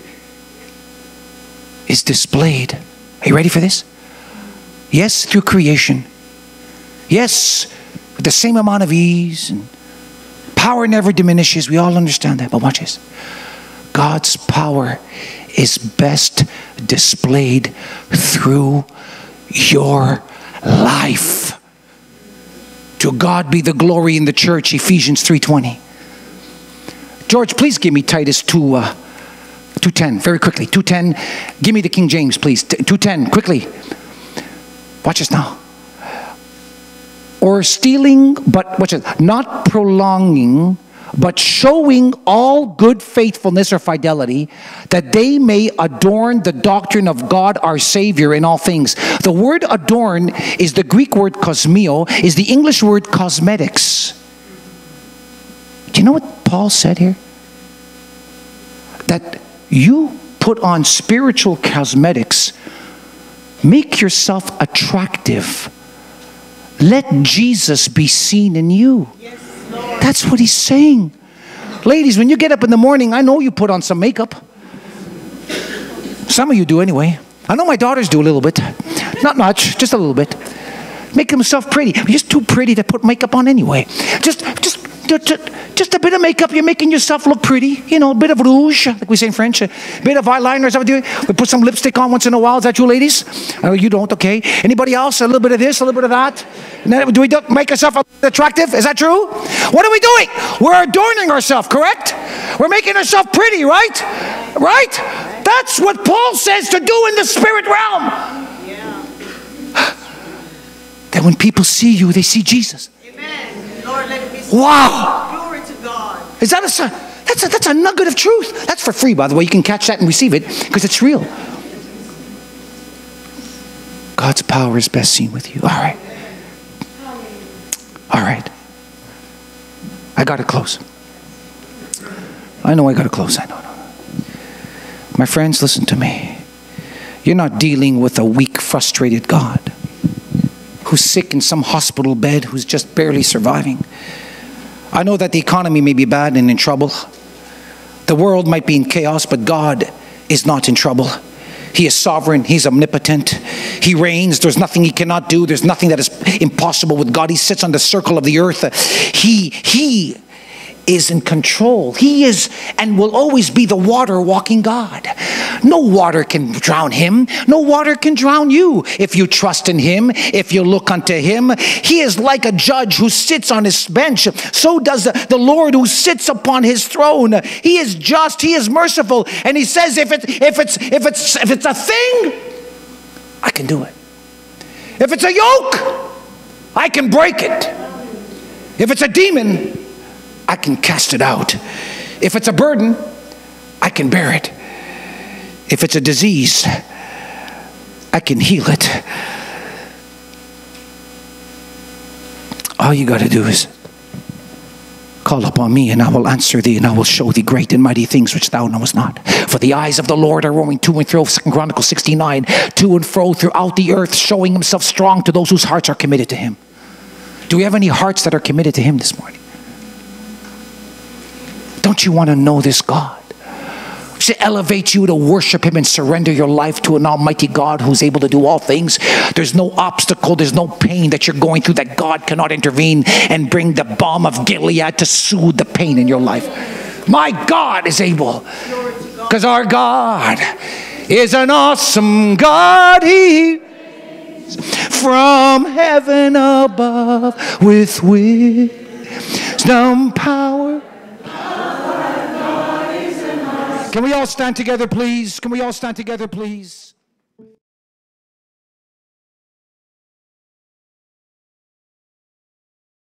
is displayed. Are you ready for this? Yes, through creation. Yes, with the same amount of ease, and power never diminishes. We all understand that, but watch this. God's power is best displayed through your life. To God be the glory in the church, Ephesians 3:20. George, please give me Titus 2:10, very quickly. 2:10. Give me the King James, please. 2:10, quickly. Watch this now. Or stealing, but watch it, not prolonging, but showing all good faithfulness or fidelity, that they may adorn the doctrine of God our Savior in all things. The word adorn is the Greek word kosmio, is the English word cosmetics. Do you know what Paul said here? That you put on spiritual cosmetics, make yourself attractive. Let Jesus be seen in you. Yes, Lord. That's what he's saying. Ladies, when you get up in the morning, I know you put on some makeup. Some of you do anyway. I know my daughters do a little bit. Not much, just a little bit. Make themselves pretty. You're just too pretty to put makeup on anyway. Just a bit of makeup, you're making yourself look pretty. You know, a bit of rouge, like we say in French. A bit of eyeliner. Is that what you do? We put some lipstick on once in a while. Is that you, ladies? You don't, okay. Anybody else? A little bit of this, a little bit of that. And then, do we make ourselves attractive? Is that true? What are we doing? We're adorning ourselves, correct? We're making ourselves pretty, right? Right? That's what Paul says to do in the spirit realm. Yeah. That when people see you, they see Jesus. Amen. Lord, let it be. Wow. Glory to God. Is that that's a nugget of truth. That's for free, by the way. You can catch that and receive it because it's real. God's power is best seen with you. All right. All right. I got to close. I know I got to close. I know. My friends, listen to me. You're not dealing with a weak, frustrated God who's sick in some hospital bed, who's just barely surviving. I know that the economy may be bad and in trouble. The world might be in chaos, but God is not in trouble. He is sovereign. He's omnipotent. He reigns. There's nothing He cannot do. There's nothing that is impossible with God. He sits on the circle of the earth. He is in control. He is and will always be the water-walking God. No water can drown Him. No water can drown you if you trust in Him, if you look unto Him. He is like a judge who sits on His bench. So does the Lord who sits upon His throne. He is just. He is merciful. And He says, if it's a thing, I can do it. If it's a yoke, I can break it. If it's a demon, I can cast it out. If it's a burden, I can bear it. If it's a disease, I can heal it. All you got to do is call upon me, and I will answer thee, and I will show thee great and mighty things which thou knowest not. For the eyes of the Lord are roaming to and fro, 2 Chronicles 69, to and fro throughout the earth, showing Himself strong to those whose hearts are committed to Him. Do we have any hearts that are committed to Him this morning? Don't you want to know this God? To elevate you to worship Him and surrender your life to an almighty God who's able to do all things. There's no obstacle, there's no pain that you're going through that God cannot intervene and bring the balm of Gilead to soothe the pain in your life. My God is able, because our God is an awesome God. He is from heaven above with wisdom, power. Can we all stand together, please? Can we all stand together, please?